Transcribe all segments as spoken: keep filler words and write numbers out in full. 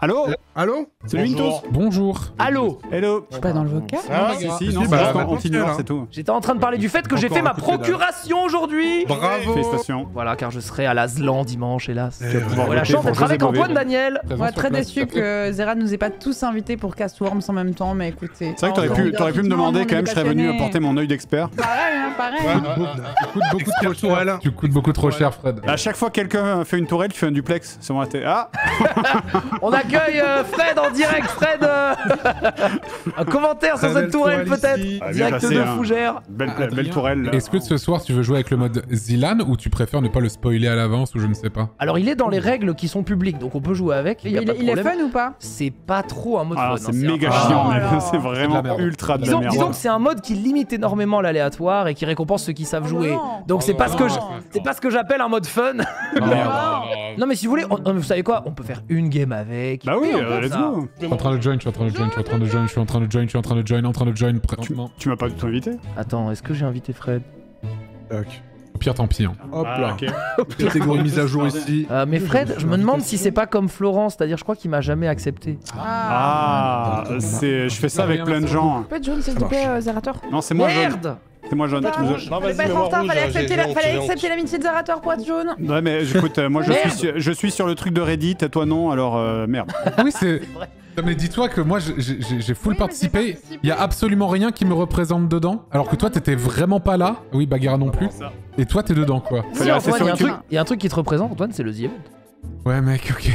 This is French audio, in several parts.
Allô Euh, Allô? C'est Wintos. Bonjour. Allô. Hello. Je suis pas dans le vocal. Ah, Si, si, si, non, bah, c'est juste bah, en continuant, hein. c'est tout. J'étais en train de parler du fait que j'ai Encore fait ma un coup de pédale. procuration aujourd'hui. Bravo. Félicitations. Voilà, car je serai à l'Aslan dimanche, hélas. Eh Tu vas ouais. pouvoir J'ai la voter chance pour d'être José avec Bové. Antoine Daniel. Présent Ouais, sur très place, déçu tout à fait. que Zera nous ait pas tous invités pour Castworm en même temps, mais écoutez. C'est vrai que t'aurais pu, t'aurais pu me demander quand même, je serais venu apporter mon œil d'expert. Pareil, hein, pareil. Ouais, hein. ouais, ouais, ouais. Tu coûtes beaucoup trop cher. Tu coûtes beaucoup trop cher, Fred. À chaque fois que quelqu'un fait une tourelle, tu fais un duplex sur ma tête. Ah On accueille euh, Fred en direct. Fred, euh, un commentaire sur Très cette tourelle belle tourelle peut-être. ici. Ah, bien Direct placé, de hein. Fougère. Belle, Ah, belle bien. tourelle. là. Est-ce que ce soir tu veux jouer avec le mode Zilan ou tu préfères ne pas le spoiler à l'avance ou je ne sais pas? Alors il est dans les règles qui sont publiques, donc on peut jouer avec. Il, y a Il, pas de il est problème. fun ou pas? C'est pas trop un mode Ah, fun. c'est hein, méga un- chiant, Oh mais là. c'est vraiment C'est de la merde. ultra de la Disons, merde. disons que c'est un mode qui limite énormément l'aléatoire et qui récompense ceux qui savent Oh jouer. non. Donc c'est Oh pas non. ce que je- Non. c'est pas ce que j'appelle un mode fun. Non mais si vous voulez, on- on- vous savez quoi, on peut faire une game avec. Bah oui, Et on euh, peut let's ça. go. Je suis en train de join, je suis en train de join, je suis en train de join, je suis en train de join, je suis en train de join, en train de join, présentement. Tu m'as pas du tout invité. Attends, est-ce que j'ai invité Fred? Tac. Au pire, tant pis. Hein. Hop Ah, là. ok. Catégorie mise à jour ici. Euh, mais Fred, je me demande si c'est pas comme Florence, c'est-à-dire je crois qu'il m'a jamais accepté. Ah, c'est, je fais ça avec plein de gens. Peut-être jaune, s'il Ça te plaît, marche. euh, Zerator. Non, c'est moi jaune. Merde. C'est moi jaune. tu nous as- Non, Fallait vas-y, pas être mets-moi en retard, rouge, fallait j'ai- accepter j'ai la- honte, fallait j'ai accepter l'amitié de Zerator pour être jaune. Ouais, mais écoute, euh, moi je suis, Merde. sur, je suis sur le truc de Reddit, toi non, alors euh, merde. Oui, c'est. Non, mais dis-toi que moi j'ai- j'ai j'ai full Oui, mais j'ai participé. participé. Il y a absolument rien qui me représente dedans. Alors que toi t'étais vraiment pas là. Oui, Bagheera non plus. Et toi t'es dedans quoi. Fallait Si, rester Antoine, sur il y a un YouTube. truc- il y a un truc qui te représente, Antoine, c'est le The Event. Ouais, mec, ok.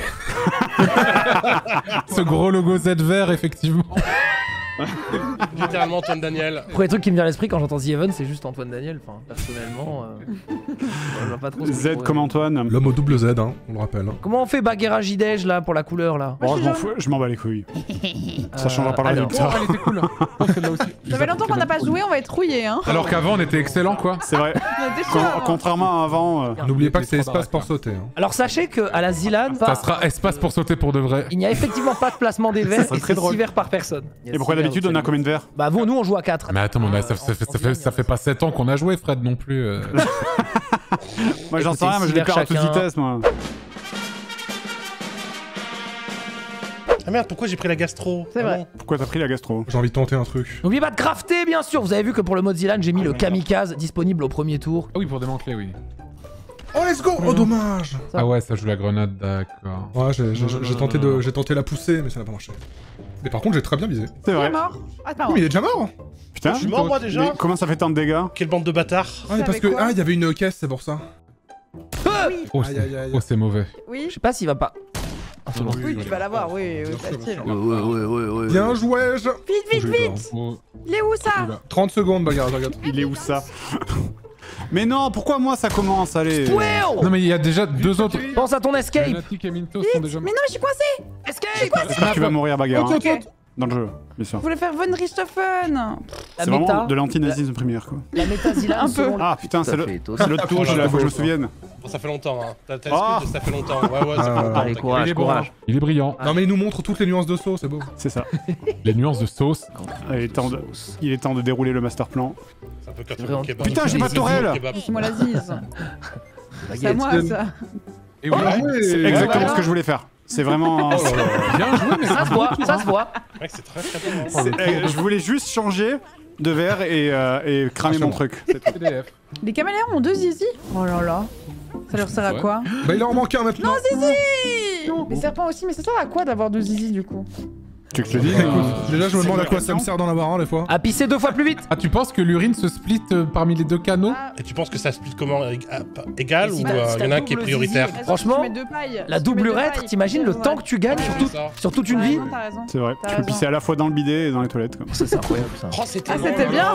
Ce gros logo Z vert, effectivement. Littéralement Antoine Daniel. Le premier truc qui me vient à l'esprit quand j'entends The Event, c'est juste Antoine Daniel. Enfin, personnellement, euh, je vois pas trop ce que je Z pourrais- comme Antoine. L'homme au double Z, hein, on le rappelle. Comment on fait Bagheera J-Dej là pour la couleur là? Bon, je m'en fous, je m'en bats les couilles. Ça changera pas le alors. résultat. Elle était cool. Oh, celle-là aussi. Ça fait longtemps qu'on n'a pas joué, on va être rouillés, hein. Alors qu'avant on était excellent quoi. C'est vrai. On a déjà Con- avant. contrairement à avant. euh, N'oubliez pas que c'est Les trois espace pour sauter. Hein. Alors sachez que à la Zilan, Ça sera espace pour sauter pour de vrai. il n'y a effectivement pas de placement des verres serait et très c'est drôle. six verres par personne. Il y a Et pourquoi six verres d'habitude on au a combien de verres? Bah vous, nous on joue à quatre. Mais attends, mais on a- ça, ça fait, ça, fait, ça fait pas sept ans qu'on a joué, Fred, non plus. euh. Moi j'en sais Écoutez, rien, mais je six les perds à verres toute chacun. vitesse moi. Ah merde, pourquoi j'ai pris la gastro? C'est Ah vrai. bon. Pourquoi t'as pris la gastro? J'ai envie de tenter un truc. N'oubliez pas de crafter bien sûr. Vous avez vu que pour le mode Zilan, j'ai mis le kamikaze disponible au premier tour. Ah oui, pour démanteler, oui. Oh, let's go! Oh, dommage! Ça. Ah ouais, ça joue la grenade, d'accord. Ouais, j'ai j'ai- j'ai tenté, de- j'ai tenté la pousser, mais ça n'a pas marché. Mais par contre, j'ai très bien visé. C'est Il est vrai. mort. Ah, c'est pas Oui, mais il est déjà mort! Putain. Je suis mort moi Mais déjà. comment ça fait tant de dégâts? Quelle bande de bâtards. Ah, mais parce avec que. quoi Ah, il y avait une caisse, c'est pour ça. Oh, Aïe, c'est aïe, aïe. oh, c'est mauvais. Oui. Je sais pas s'il va pas. Ah, c'est bon. Oui, tu vas l'avoir, oui, oui, facile. Ouais, ouais, ouais, ouais, ouais. Bien joué! je- Vite, vite, J'ai eu peur. vite. Oh, Il est où ça? oula. trente secondes, bagarre, regarde. Il est où ça? Mais non, pourquoi moi ça commence? Allez. Well Non, mais il y a déjà deux autres. Pense à ton escape. Lunatic et Minto sont déjà. Mais non, mais je suis coincé. Escape. J'espère que tu vas mourir bagarre. Ok, ok. Dans le jeu, bien sûr. Je voulais faire Von Richthofen. La C'est vraiment méta. de l'antinazisme première quoi. La méta Zilan. Un peu. selon- Ah putain, c'est Ça le- fait tous. c'est l'autre touche là, faut que je me souvienne. Bon, ça fait longtemps, hein. T'as t'as Ah. l'excuse de ça fait longtemps. Ouais, ouais, ça fait Ah. longtemps. Allez, t'inquiète. courage, Il est bon, courage. Il est brillant. Non, mais il nous montre toutes les nuances de saut, c'est beau. C'est ça. Les nuances de sauce. Il est temps de, il est temps de dérouler le master plan. C'est un peu comme Vraiment. le kebab. Putain, j'ai pas de tourelle. Kebab. Laisse-moi la zise. C'est à Baguette. moi ça. Et oui, C'est exactement ce que je voulais faire. C'est vraiment. bien joué, mais Ça se voit, ça se voit. Mec, c'est très très bien. c'est- eh, je voulais juste changer de verre et, euh, et cramer mon truc. C'est tout. P D F. Les caméléons ont deux zizi. Oh là là. Ça leur sert à Ouais. quoi? Bah, il en manque un maintenant! Zizi. Les serpents aussi, mais ça sert à quoi d'avoir deux zizi du coup? Tu veux que je te dise? Écoute, déjà, je me C'est demande à une quoi question. ça me sert d'en avoir un des fois. À pisser deux fois plus vite. Ah, tu penses que l'urine se split euh, parmi les deux canaux? Ah, Et tu penses que ça split comment ég- ah, pas- Égal Et si ou t'as- euh, si il y en a t'as un qui est double prioritaire? zizi, raison, Franchement, tu mets deux pailles. La Tu double mets deux urètre, pailles. t'imagines le Ouais. temps que tu gagnes sur, Ouais, tout- c'est ça. sur toute une Ouais, vie? non, t'as raison. C'est vrai. T'as Tu peux raison. pisser à la fois dans le bidet et dans les toilettes. quoi. Ça, c'est incroyable ça. Oh, c'était Ah, c'était bien.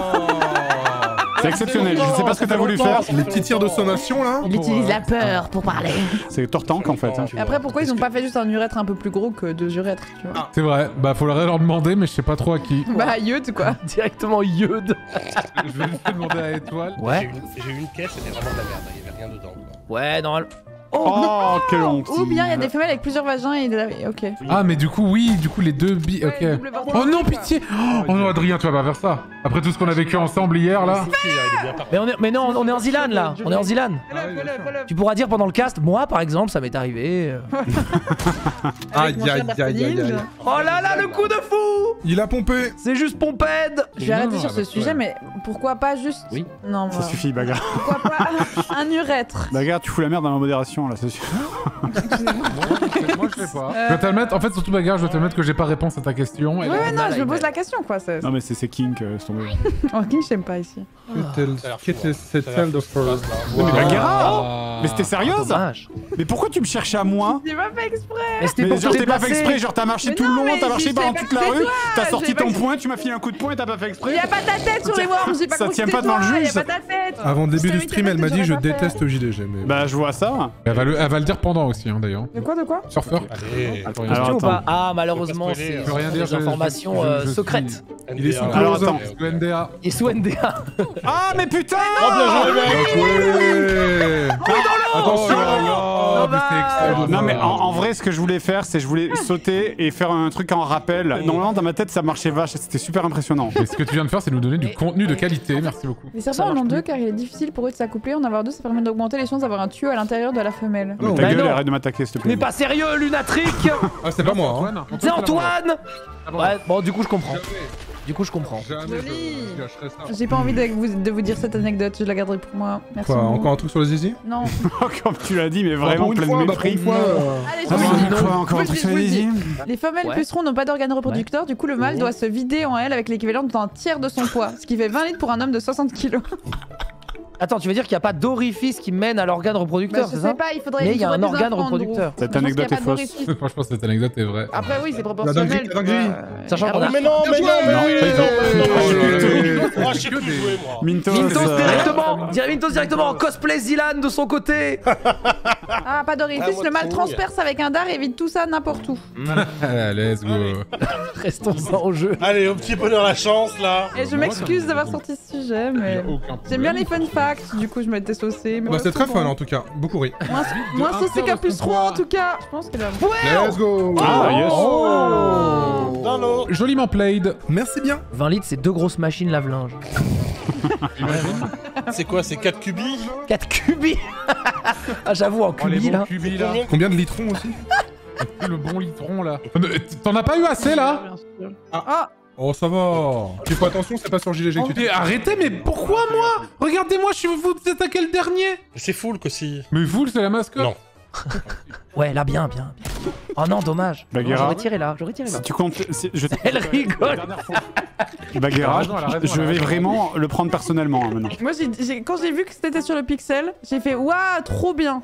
C'est exceptionnel. Je sais pas ce que t'as voulu faire. Les petits tirs de sommation là. Il utilise la peur pour parler. C'est tortank en fait. hein. Et après, pourquoi ils ont pas fait juste un urètre un peu plus gros que deux urètres, tu vois? C'est vrai. Bah, faudrait leur demander, mais je sais pas trop à qui. Bah, Yud quoi. Directement Yud. Je vais juste demander à Étoile. J'ai Ouais. eu une- j'ai eu une caisse, c'était vraiment de la merde, il y avait rien dedans. Quoi. Ouais, non. Oh, quelle honte. Ou bien il y a des femelles avec plusieurs vagins et des... Ok. Ah, mais du coup, oui, du coup, les deux bi... Ok. Ouais, double bordel. Oh non, pitié. Oh non, Adrien, tu vas pas faire ça. Après tout ce qu'on a vécu ensemble hier, là. Mais, on est... mais non, on est en Zilan là. On est en Zilan. Tu pourras dire pendant le cast, moi par exemple, ça m'est arrivé. Aïe, aïe, aïe, aïe, aïe. Oh là là, le coup de fou. Il a pompé. C'est juste pompède. Je vais arrêter Non, sur ce bah, sujet, ouais. mais pourquoi pas juste... Oui. Non, Ça moi. suffit, bagarre. Pourquoi pas un urètre? Bagarre, tu fous la merde dans la modération, là, c'est sûr. Moi, je sais pas. Je vais te le mettre, en fait, surtout, bagarre, je vais te le mettre que j'ai pas réponse à ta question. Ouais, Et- ouais, non, là, je il me pose va- la question, quoi. c'est- Non, mais c'est c'est kink, euh, c'est tombé. Oh, King, je t'aime pas ici. Non, mais Baguera Mais c'était sérieuse? Dommage. Mais pourquoi tu me cherchais à moi? J'ai pas fait exprès. Mais c'était Mais pour genre te t'es pas fait déplacer. exprès, genre t'as marché Mais tout non, le long, mais t'as marché je pendant sais toute pas, la c'est rue, toi, t'as j'ai sorti pas ton que- poing, tu m'as filé un coup de poing et t'as pas fait Il exprès. y a pas ta tête sur les worms, j'ai pas Ça compris tient que pas c'était devant le toi, juge, y a ça. pas ta tête. Avant le début Je du t'ai stream, mis elle ta m'a tête, dit je j'aurais pas fait. déteste J D G. Mais... Bah je vois ça. Elle va, le... Elle va le dire pendant aussi, hein, d'ailleurs. De quoi, de quoi? Surfeur. Allez. Attends, Alors, Tu ou attends. pas Ah, malheureusement, Je peux pas spoiler, c'est je peux rien ce dire, sont des je- je- informations je- euh, je suis- secrètes. Il est sous Alors, close. attends. Sous N D A. Et sous N D A. Ah mais putain. Ouais. Attention. Oh, mais c'est excellent. Non mais en, en vrai ce que je voulais faire c'est je voulais sauter et faire un truc en rappel. Normalement dans ma tête ça marchait vache, c'était super impressionnant. Et ce que tu viens de faire, c'est nous donner du Mais- contenu de qualité. Merci beaucoup. Les Ça serpents en marche ont deux plus. car il est difficile pour eux de s'accoupler. En avoir deux, ça permet d'augmenter les chances d'avoir un tuyau à l'intérieur de la femelle. Mais Non. ta Bah gueule non. arrête de m'attaquer s'il te plaît. Mais pas sérieux, lunatrique. Ah, c'est pas moi. Hein. C'est Antoine. Ah bon. Ouais, bon, du coup, je comprends. Du coup, je comprends. Jamais Joli. je- je gâcherais ça. J'ai pas envie de vous, de vous dire cette anecdote, je la garderai pour moi. Merci. Quoi, beaucoup. encore un truc sur le zizi? Non. Comme tu l'as dit mais vraiment Pour une plein fois, de bah, mépris. pour une fois, euh, Allez, Ah, je mais vous le dis. quoi, encore un Je vous truc le sur dis, je les vous le dis. îles Les femelles Ouais. pucerons n'ont pas d'organes reproducteurs, du coup le mâle doit se vider en elle avec l'équivalent d'un tiers de son poids, ce qui fait vingt litres pour un homme de soixante kilos. Attends, tu veux dire qu'il n'y a pas d'orifice qui mène à l'organe Bah, reproducteur, je c'est sais ça pas, il faudrait. Mais il y a faudrait un plus organe apprendre, reproducteur. Drew. Cette Je pense anecdote qu'il y a est pas fausse. d'orifice. Franchement, cette anecdote est vraie. Après oui, c'est La proportionnel. dinguerie, la dinguerie. euh, Sachant ah qu'on bon, a- Mais non, mais non, mais Non, oui. pas ils ont- Non, moi, je- Oh, moi, je sais plus jouer, moi. Mintos. Mintos euh, directement Dire Mintos directement en cosplay Zilan de son côté. Ah, pas d'orifice, Ah, moi, le mâle trop, transperce avec un dard et évite tout ça n'importe où. Allez, let's go. Restons en jeu. Allez, au petit bonheur la chance, là. Et je m'excuse d'avoir sorti ce sujet, mais. J'aime bien les fun facts, du coup je m'étais saucée. Mais Bah, ouais, c'est très bon. fun en tout cas. Beaucoup ri. Moins, moins un si c'est tiers qu'un de plus son trois poids. en tout cas. Je pense qu'elle a. Let's go. Ah yes. Oh. Dans l'eau. Joliment played. Merci bien. vingt litres, c'est deux grosses machines lave-linge. C'est quoi, c'est quatre cubis? quatre cubis. Ah, j'avoue, en cubi là. cubis là. Combien Combien de litrons aussi? Le bon litron là. T'en as pas eu assez là? Oh, ça va. Tu fais attention, c'est pas sur J D G que tu Mais arrêtez, mais pourquoi moi? Regardez-moi, je suis vous êtes à quel dernier? C'est full aussi. Mais vous, c'est la mascotte? Non. Ouais, là, bien, bien, bien. Oh non, dommage. Non, Bagheera. J'aurais tiré là, j'aurais tiré là. Si tu comptes, si- je Elle rigole. Baguera, Elle a raison, elle a raison, je elle a vais raison. vraiment le prendre personnellement hein, maintenant. Moi, j'ai- j'ai- quand j'ai vu que c'était sur le pixel, j'ai fait waouh, trop bien.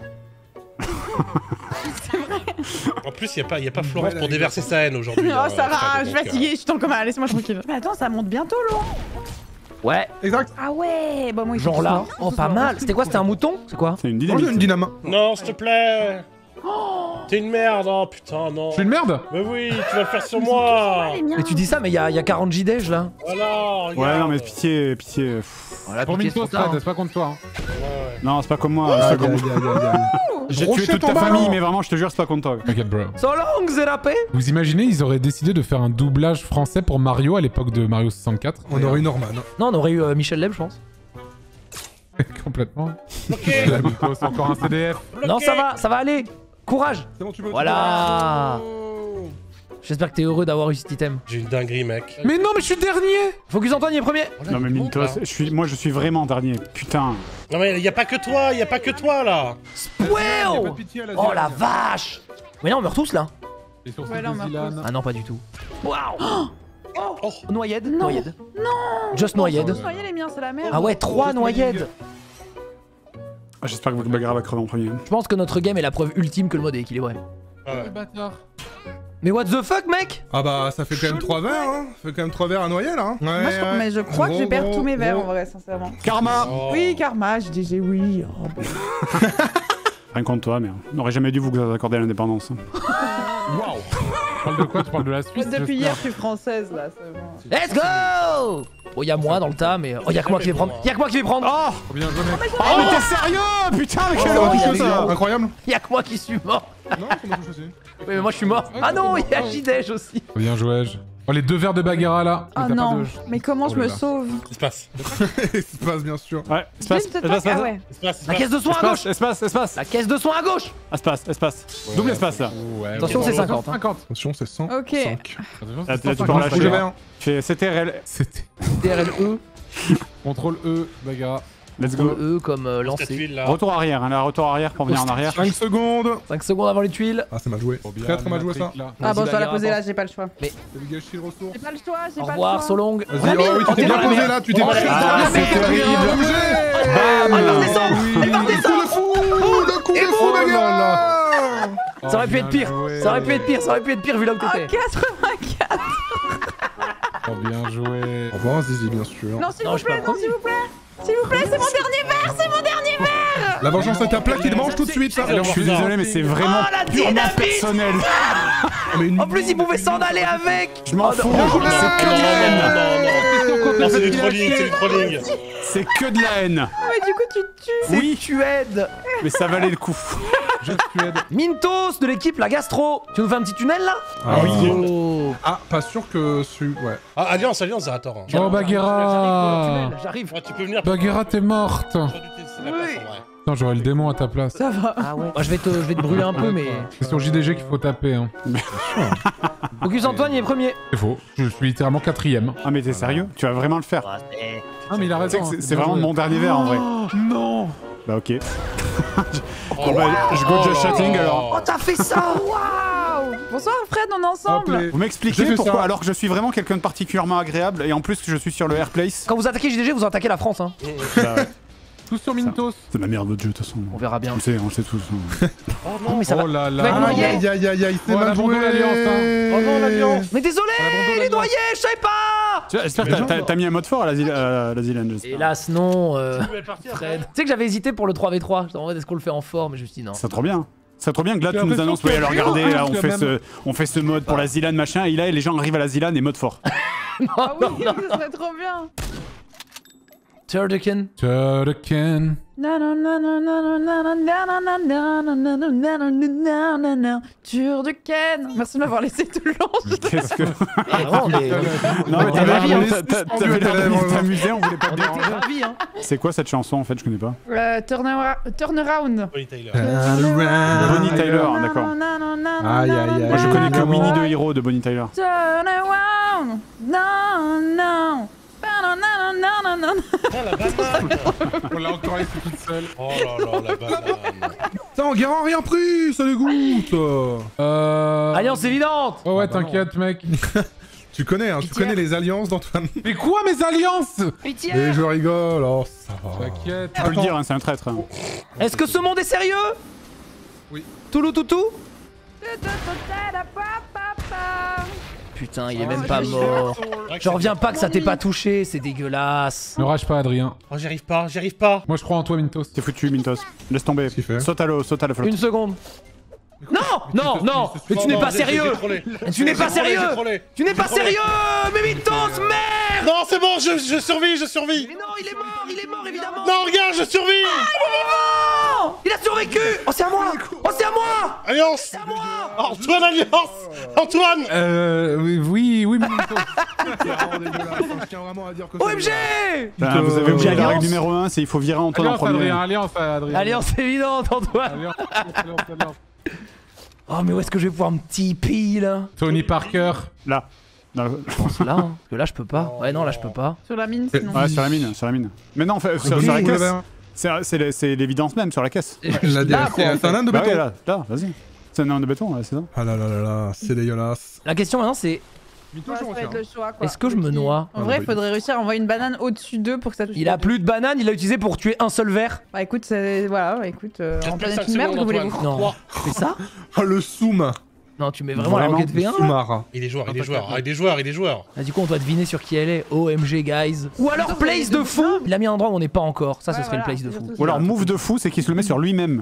En plus, il n'y a, pas- y a pas Florence pour déverser sa haine aujourd'hui. Oh, hein, ça va, Fred, je suis donc, fatiguée, je suis en coma, laissez-moi tranquille. Mais attends, ça monte bientôt, Laurent. Ouais, Exact. Ah ouais, bah moi, il faut genre tout là. savoir, Oh, tout pas savoir. mal. C'était quoi? C'était un mouton? C'est quoi? C'est une Moi, j'ai une dynamite. dynamo. euh, Non, s'il te plaît. T'es une merde, oh putain, non. Je suis une merde? Mais oui, tu vas le faire sur moi. Les miens. Mais tu dis ça, mais il y a, y a quarante J D là. Voilà, regarde. Ouais non mais pitié, pitié. pff. Voilà, Pour pitié, Mintos, c'est ça, Fred, hein. c'est pas contre toi. hein. Ouais, ouais. Non c'est pas comme moi, c'est Aïe, pas comme aïe, moi. aïe, aïe, aïe. J'ai tué Rocher toute ta ton ballon. famille mais vraiment je te jure c'est pas contre toi. T'inquiète, bro. So long, Zerapé. Vous imaginez, ils auraient décidé de faire un doublage français pour Mario à l'époque de Mario soixante-quatre? On aurait eu Norman. Non, on aurait eu euh, Michel Leb, je pense. Complètement. Ok. La Mintos, encore un C D F. Non, ça va, ça va aller. Courage. C'est bon, tu peux. Voilà. J'espère que t'es heureux d'avoir eu cet item. J'ai une dinguerie, mec. Mais non, mais je suis dernier! Focus Antoine, il est premier. Non mais Mintos, je suis, moi je suis vraiment dernier. Putain. Non, mais il y a pas que toi, il y a pas que toi là. Wow. Oh la vache. Mais là, on meurt tous là. Et sur Ouais, là, on meurt tous. Ah non, pas du tout. Waouh. Oh. Noyade. Non. Noyade. Non. Just noyade. Soyez les miens, c'est la merde. Ah ouais, trois noyades. Ah, J'espère que Baguera va crever en premier. Je pense que notre game est la preuve ultime que le mode est équilibré. Ouais. Bâtard. Mais what the fuck, mec? Ah bah, ça fait quand même trois verres, hein. Ça fait quand même trois verres à noyer, là. Hein. Ouais, Moi, je, ouais. mais je crois que je Gros, perds gros, tous mes verres gros. en vrai, sincèrement. Karma. Oh. Oui, Karma, je disais oui. Oh, bah. Rien contre toi mais on n'aurait jamais dû vous accorder l'indépendance. Waouh. parles de quoi? Tu parles de la Suisse? Depuis j'espère. hier, je suis française là. c'est bon. Let's go. Oh, y'a moi dans le tas, mais. Oh, y'a que moi qui vais prendre. Y'a que moi qui vais prendre. Oh Oh, bien joué, mec. Oh, mais t'es sérieux? Putain, mais quel Oh, horreur, il y a ça. des gars. Incroyable. Y'a que moi qui suis mort. Non, c'est moi touche aussi. Oui, mais moi je suis mort. Ah non, il y a Jidej aussi. Bien joué. Oh, les deux verres de Bagheera là. Ah Mais t'as pas non, de- mais comment je Oh là me là. sauve? Espace. Il se passe bien sûr. Ouais, espace, Juste, espace, ah espace, ouais. Espace. La caisse de soins à espace, gauche. espace, espace, La caisse de soins à gauche. espace, espace. Double espace là. Ouais, Attention, c'est cinquante. hein. cinquante. Attention, c'est cent. Ok. cinq. Attention, Ah, c'est tu peux cent cinquante. relâcher. Rouge et vert. Fais C T R L. C'était. D R L E. Contrôle E, Bagheera. Let's go. E comme euh, Cette lancé. huile là. Retour arrière, hein, là, retour arrière pour venir en arrière. cinq secondes. cinq secondes avant les tuiles. Ah, c'est mal joué. Trop bien, Très très mal joué ça. Matrix, là. Ah bon, je dois la Bagheera, poser là, attends. j'ai pas le choix. T'as gâché le ressource. J'ai pas le choix, j'ai Au pas revoir, le choix. Solong. Vas-y, Ramine, oh oui, tu on t'es est bien dans la posé merde. là, tu t'es On est bien dans la Ah, merde. c'est terrible. Bam, elle va descendre. Elle va Le coup descendre. de fou Le coup de fou, Oh là Bagheera. Oh, Ça aurait pu être bien pire. joué. Ça aurait pu être pire. Ça aurait pu être pire vu là où Oh, t'étais. quatre-vingt-quatre. Oh, bien joué. Au revoir Zizi, bien sûr. Non, s'il Non, vous je suis plaît, pas non, premier. s'il vous plaît. S'il vous plaît, c'est mon dernier verre, c'est mon dernier verre. La vengeance est un plat qui te mange tout de suite. Ça. Allez, on Je suis va désolé, mais c'est vraiment Oh, la purement dynamite. personnel. En plus, il pouvait s'en aller avec. Je m'en Oh, fous. non. C'est que Non, de la haine. non, non, non. Non, c'est du trolling, c'est du trolling. C'est que de la haine. Mais du coup, tu te tues. Oui, Tu aides. mais ça valait le coup. Je Suède. Mintos de l'équipe La Gastro. Tu nous fais un petit tunnel là? Ah oui. Oh. Ah, pas sûr que celui. Ouais. Ah, Alliance, Alliance, Zerator. hein. Oh, Bagheera. J'arrive. Ah, tu peux venir. Bagheera, t'es morte. J'aurais dû te laisser la place, en vrai. Non, j'aurais le démon à ta place. Ça va. Ah ouais. Moi, je vais te, je vais te brûler un peu, mais. C'est sur J D G qu'il faut taper. Hein. Focus Antoine, il est premier. C'est faux. Je suis littéralement quatrième. Ah, mais t'es sérieux? Tu vas vraiment le faire? Ah, mais il a Tu sais raison. que c'est- c'est vraiment mon dernier verre en vrai. Non. Bah, ok. Oh, bah, je go just là chatting, là. alors. Oh, t'as fait ça? Waouh. Bonsoir Fred, on est ensemble. Hop, les- Vous J'ai m'expliquez fait pourquoi, ça. alors que je suis vraiment quelqu'un de particulièrement agréable et en plus que je suis sur le Airplace? Quand vous attaquez J D G, vous attaquez la France, hein. Bah, ouais. Tous sur Mintos. C'est ma merde votre jeu de toute façon. On verra bien. On le sait, on le sait tous. Oh non, mais ça va. Oh là Tu vas être là. noyé. Aïe aïe aïe aïe, c'est Voilà, mal joué. abandonne l'Alliance, hein. Oh non, l'Alliance. Mais désolé, abandonne il est l'Alliance. noyé, je savais pas. Tu vois, J'espère que t'as- t'as t'as mis un mode fort à la Zil- à la Zilan, j'espère. Hélas, non, euh, Tu veux partir, Fred. Tu sais que j'avais hésité pour le trois v trois. J'étais en mode, est-ce qu'on le fait en fort? Mais je me suis dit non. C'est trop bien. C'est trop bien que là J'ai tu nous l'impression annonces, qu'il y oui a alors rien, regardez, là, on quand fait même. ce, on fait ce mode pour la Zilan machin, et là les gens arrivent à la Zilan et mode fort. Ah oui, ce serait trop bien. Turducken. Turducken. Turducken. Merci de m'avoir laissé tout le long. Qu'est-ce que... Ah, vraiment, mais... Non mais on t'avais avait l'air ravi, de- hein. t'a- t'a- t'avais l'air de t'amuser, on voulait pas te On était déranger. ravis, hein. C'est quoi cette chanson en fait, je connais pas. Euh, turnaround. Turnaround. Bonnie Tyler. Bonnie Tyler, d'accord. Aïe, aïe, aïe. Moi je connais que Évidemment. Winnie the Hero de Bonnie Tyler. Turn around. Non, non. Ah, la banane. On l'a encore laissé toute seule. Oh là là, la banane. Putain, Guérin a rien pris, ça dégoûte. Euh... Alliance évidente. Oh ouais, Ah bah non. t'inquiète, mec. Tu connais, hein, tu Pitié. connais les alliances d'Antoine. Mais quoi, mes alliances? Pitié. Et je rigole, oh ça va. T'inquiète. Je peux le dire, hein, c'est un traître. hein. Est-ce que ce monde est sérieux? Oui. Toulou toutou? Putain, il est même pas mort. Je reviens pas que ça t'ait pas touché, c'est dégueulasse. Ne rage pas, Adrien. Oh, j'y arrive pas, j'y arrive pas. Moi, je crois en toi, Mintos. C'est foutu Mintos. Laisse tomber. qu'il fait Saute à l'eau, saute à la flotte. Une seconde. Non, non, non, mais tu Non, n'es non, pas j'ai- j'ai sérieux. trollé. Tu n'es pas J'ai trollé, sérieux. j'ai trollé. Tu n'es pas J'ai trollé. sérieux. Mais Mintos, merde. Non, c'est bon, je, je survis, je survis. Mais non, il est mort, il est mort évidemment. Non, regarde, je survis. Oh, il a survécu. Oh, c'est à moi. Oh, c'est à moi. Alliance. C'est à moi. Antoine, Alliance. Antoine. Euh... Oui, oui, oui, Mintos. C'est vraiment dégueulasse, hein, je tiens vraiment à dire que O M G. Putain, vous avez oublié la Alliance. règle numéro un, c'est il faut virer Antoine en Alliance, premier. Adrien. Alliance, Adrien. Alliance évidente, Antoine. Alliance, alliance, alliance. Oh, mais où est-ce que je vais pouvoir me tiper là? Tony Parker. Là. Dans le- Là, hein. Parce que là, je peux pas. Ouais, non, là, je peux pas. Sur la mine, sinon. Ouais, sur la mine, sur la mine. Mais non, en fait, sur, sur la caisse, c'est c'est- c'est l'évidence même, sur la caisse. La Là, quoi, en c'est un âne de Bah ouais, béton. là, là, vas-y. C'est un nain de béton, là, c'est ça. Ah là là là là, c'est dégueulasse. La question maintenant, c'est Mintos, Ouais, je ça va être retiens. le choix, quoi. est-ce que je me noie? En vrai, il faudrait réussir à envoyer une banane au-dessus d'eux pour que ça touche. Il a plus de banane, il l'a utilisé pour tuer un seul verre. Bah écoute, c'est- voilà, bah, écoute, euh, Quatre en plus planète cinq une merde, que secondes, voulez-vous? Antoine. Non. Trois. C'est ça? Oh le soum. Non, tu mets vraiment, la Vraiment roquette V un là? Soumar. Il est joueur, il est joueur, ah, il est joueur, il est joueur. Ah, du coup, on doit deviner sur qui elle est. O M G, guys. Ou alors place de fou. Il a mis un endroit où on n'est pas encore. Ça, ce Ouais, serait voilà, une place de c'est fou. surtout Ou alors, move de fou, c'est qu'il se le met sur lui-même.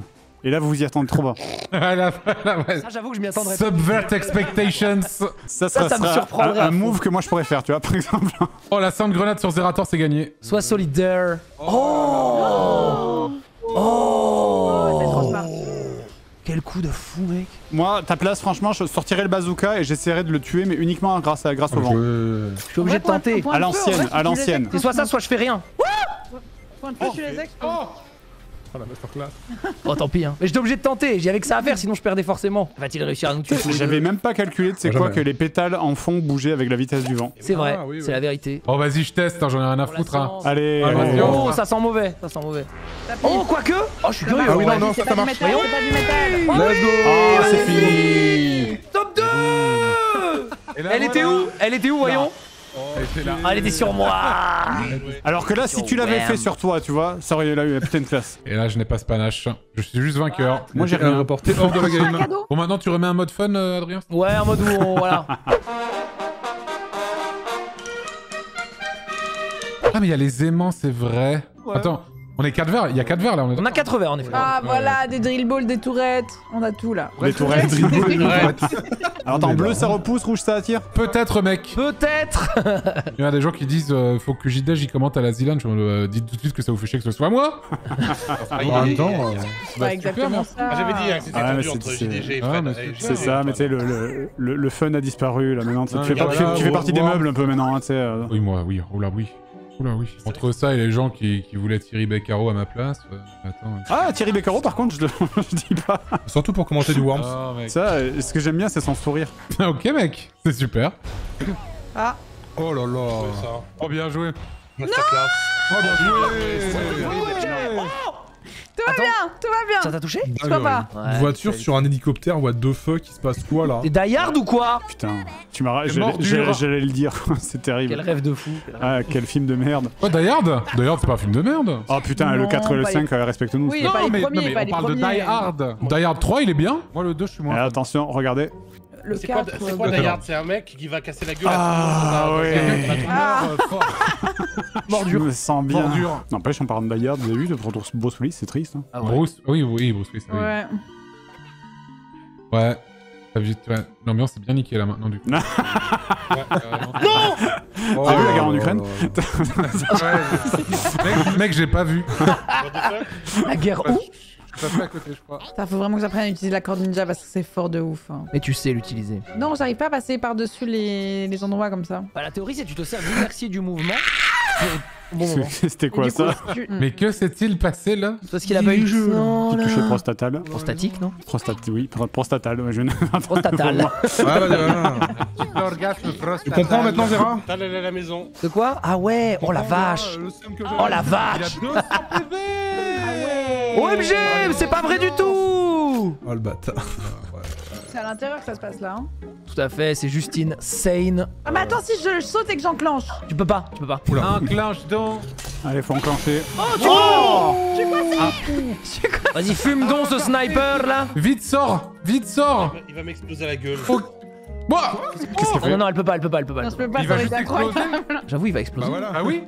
Et là, vous vous y attendez trop bas. Voilà, voilà, ouais. Ça, j'avoue que je m'y attendrais pas. Subvert expectations. Ça, Ça, ça me sera surprendrait un, à un fond. move que moi je pourrais faire, tu vois, par exemple. Oh, la sound grenade sur Zerator, c'est gagné. Sois solidaire. Oh Oh C'est trop smart. Quel coup de fou, mec. Moi, ta place, franchement, je sortirais le bazooka et j'essaierais de le tuer, mais uniquement grâce, à, grâce au vent. Je... Je suis obligé de tenter. À l'ancienne, à l'ancienne. C'est soit ça, soit je fais rien. Point de feu, tu les exposes. Oh, la masterclass. Oh, tant pis, hein. Mais j'étais obligé de tenter. J'y avais que ça à faire, sinon je perdais forcément. Va-t-il réussir à nous tuer tous les deux? J'avais même pas calculé, tu sais Moi, quoi, jamais. que les pétales en fond bougeaient avec la vitesse du vent. C'est vrai, Ah, oui, c'est oui. la vérité. Oh, vas-y, je teste, hein, j'en ai rien à Pour la foutre. Hein. science. Allez, Allez, allez. vas-y, Oh, ça sent mauvais, ça sent mauvais. Tapis. Oh, quoique Oh, je suis curieux. Ah oui, non, ouais. non, C'est ça, ça pas du marche. métal, c'est pas du métal. Let's go. Oh, c'est fini. Top deux. Et là, Elle était voilà. où Elle était où, voyons? Elle était là. Ah, elle était sur moi. Alors que là, si tu l'avais fait sur toi, tu vois, ça aurait eu la putain de classe. Et là, je n'ai pas ce panache. Je suis juste vainqueur. Moi, j'ai J'ai rien rien. reporté hors de la game. Cadeau. Bon, maintenant, tu remets un mode fun, euh, Adrien? Ouais, en mode où on... Voilà. Ah, mais il y a les aimants, c'est vrai. Attends, on est quatre verres. Il y a quatre verres là. On est... On a quatre verres, en effet. Ah voilà, des drill balls, des tourettes. On a tout là. Les tourelles dribble. Ouais. Alors attends, bleu ça repousse, rouge ça attire. Peut-être, mec. Peut-être. Il y a des gens qui disent euh, faut que J D j'y commente à la Zilan. Je me euh, dites tout de suite que ça vous fait chier que ce soit moi. En même temps, euh, C'est pas exactement ça. Ah, j'avais dit hein, que c'était Ah, mais tendu c'est- entre c'est- J D G et Ah, Fred. mais Et c'est- J D G, C'est ça, mais tu sais, le, voilà. le, le, le fun a disparu là maintenant. Tu sais, Ah, tu fais, par- tu fais- tu fais au partie des revoir. meubles un peu maintenant, hein, tu sais. euh. Oui, moi, oui. Oula, oui. Oula, oui. Entre ça et les gens qui, qui voulaient Thierry Beccaro à ma place. euh, attends. Ah, Thierry Beccaro, par contre, je, le- je dis pas. surtout pour commenter du Worms. Oh, mec. Ça, euh, ce que j'aime bien, c'est son sourire. ok, mec. C'est super. Ah, Oh là là. C'est ça. Oh, bien joué. Masterclass. Oh, bien joué. tout va bien, tout va bien. Ça t'a touché? Je crois pas. Ah, Ouais, Une voiture c'est- sur un hélicoptère, what the fuck, il se passe quoi là? T'es Die Hard ou quoi? Putain, tu m'as. C'est J'allais mordure. j'allais- j'allais le dire, c'est Quel terrible. rêve de fou. quel rêve. Ah, quel film de merde. Oh, Die Hard Die Hard, c'est pas un film de merde. Oh putain, le Non, quatre et le pas cinq, euh, respecte-nous. Oui, s'il te pas plaît. les mais, premiers, non, mais pas on les parle de premiers. Die Hard. Die Hard trois, il est bien. Moi, le deux, je suis Eh, moins. attention, regardez. Le C'est quoi, quatre. c'est quoi euh, Die Hard? C'est un mec qui va casser la gueule Ah, à tout le monde. ouais. Ah, Je me sens bien. Mordure. N'empêche, en parlant de Die Hard, vous avez vu, de retour Bruce Willis, c'est triste. Hein. Ah ouais. Bruce, oui, oui, Bruce Willis. oui. ouais. Ouais. T'as vu, ouais. L'ambiance est bien niquée là maintenant du coup. Non. Oh T'as vu la là guerre en là Ukraine là. mec, mec j'ai pas vu. What the fuck? La guerre où? Je suis passé à côté, je crois. Ça faut vraiment que j'apprenne à utiliser la corde ninja parce que c'est fort de ouf. hein. Mais tu sais l'utiliser. Non, j'arrive pas à passer par-dessus les... les endroits comme ça. Bah, la théorie, c'est que tu te sers d'inertie du mouvement. Au bon moment. C'était quoi Et du coup, ça tu- Mais que s'est-il passé là? C'est parce qu'il a pas eu le jeu. Qui touchait prostatal. Prostatique, non? Prostate, oui, pro- prostatal. Ouais, je... Prostatal. Ah, vas-y, voilà. L'orgasme Tu comprends maintenant, Zera? T'as la, la, la maison. De quoi? Ah ouais, oh la vache. Oh la vache. Il a deux cents P V. O M G, mais c'est pas vrai du tout. Oh le bâtard. C'est à l'intérieur que ça se passe là. hein. Tout à fait, c'est Justine Sane. Ah, mais attends, si je saute et que j'enclenche. Tu peux pas, tu peux pas. Enclenche donc. Allez, faut enclencher. Vas-y, fume donc ce sniper là. Vite, sors. Vite, sors. Il va m'exploser la gueule. Oh. Bon. Qu'est-ce qu'il Oh, fait non, non, elle peut pas, elle peut pas, elle peut pas. Non, je peux pas, Il ça va va juste être exploser. incroyable. J'avoue, il va exploser. Bah voilà. Ah oui.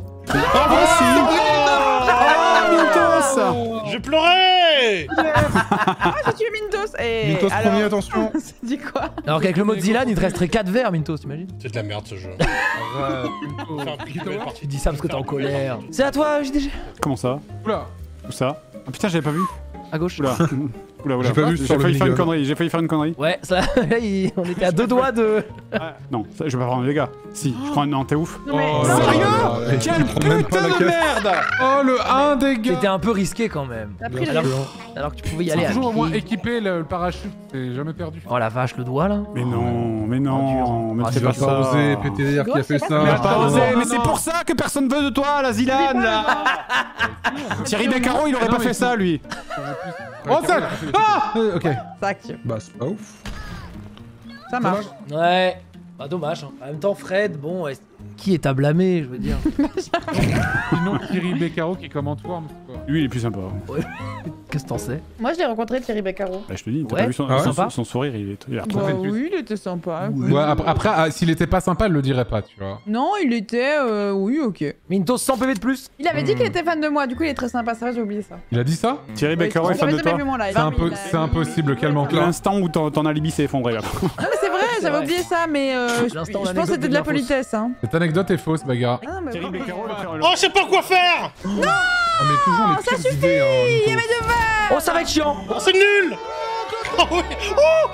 Ah, Mintos. Je pleurais. Ah, j'ai tué Mintos. Et Mintos alors, premier, attention. c'est dit quoi? Alors qu'avec le mode Zilan, il te resterait quatre verres, Mintos, t'imagines? C'est de la merde ce jeu. Faire un pic de belle partie. Tu dis ça parce que t'es en colère. C'est à toi, J D G. Comment ça Oula. Où ça Ah putain, j'avais pas vu. À gauche. Oula. Oula, oula. J'ai pas vu J'ai sur le failli faire une minigolf. connerie. J'ai failli faire une connerie. Ouais, ça, là, il- on était à deux doigts de. Non, ça, je vais pas prendre les gars. Si, je prends un. Non, t'es ouf. Non, mais. Oh, non, sérieux là là. Quel Il prend même pas la caisse. merde. Oh le un des gars. C'était un peu risqué quand même. T'as pris Alors, le. alors que tu pouvais y aller à Toujours au moins pied. équipé le, le parachute, c'est jamais perdu. Oh la vache, le doigt là. Mais non, mais non, mais Ah, fais Tu pas vas pas ça. oser, P T R qui a fait Gros, Mais ça. t'as pas non, osé, non, mais non, c'est non. pour ça que personne veut de toi, la Zilane là. Thierry Beccaro, il aurait Non, pas mais fait il ça faut- lui. Oh ça. Ah euh, ok. Tac. Bah c'est pas ouf. Ça marche. Ouais. Bah dommage. Hein. En même temps, Fred, bon, ouais, qui est à blâmer, je veux dire. Sinon Thierry Beccaro qui commente Worms quoi. Lui, il est plus sympa. Qu'est-ce que t'en sais? Moi, je l'ai rencontré, Thierry Beccaro. Bah, je te dis, t'as Ouais. pas vu son, Ah ouais, son- sympa. son sourire, il est, il est Bah oui, il était sympa. Ouais, après, après, ah, s'il était pas sympa, elle le dirait pas, tu vois. Non, il était... euh, oui, ok. Mintos cent P V de plus. Il avait dit qu'il était fan de moi, du coup, il est très sympa. C'est vrai, j'ai oublié ça. Il a dit ça? Thierry Beccaro est fan de toi. C'est un peu- c'est impossible, calme-toi. L'instant où ton, ton alibi s'est effondré là. Non, mais c'est vrai, C'est j'avais vrai. oublié ça, mais euh, je, je L'instant, pense que l'anecdote c'était de la devient fausse. politesse. Hein. Cette anecdote est fausse, Bagarre. Ah, mais Thierry bon. Beccaro va faire le... Oh, je sais pas quoi faire. On met toujours les pires idées, hein, Mintos. Oh, ça va être chiant. Oh, c'est nul. Oh, oui. Oh,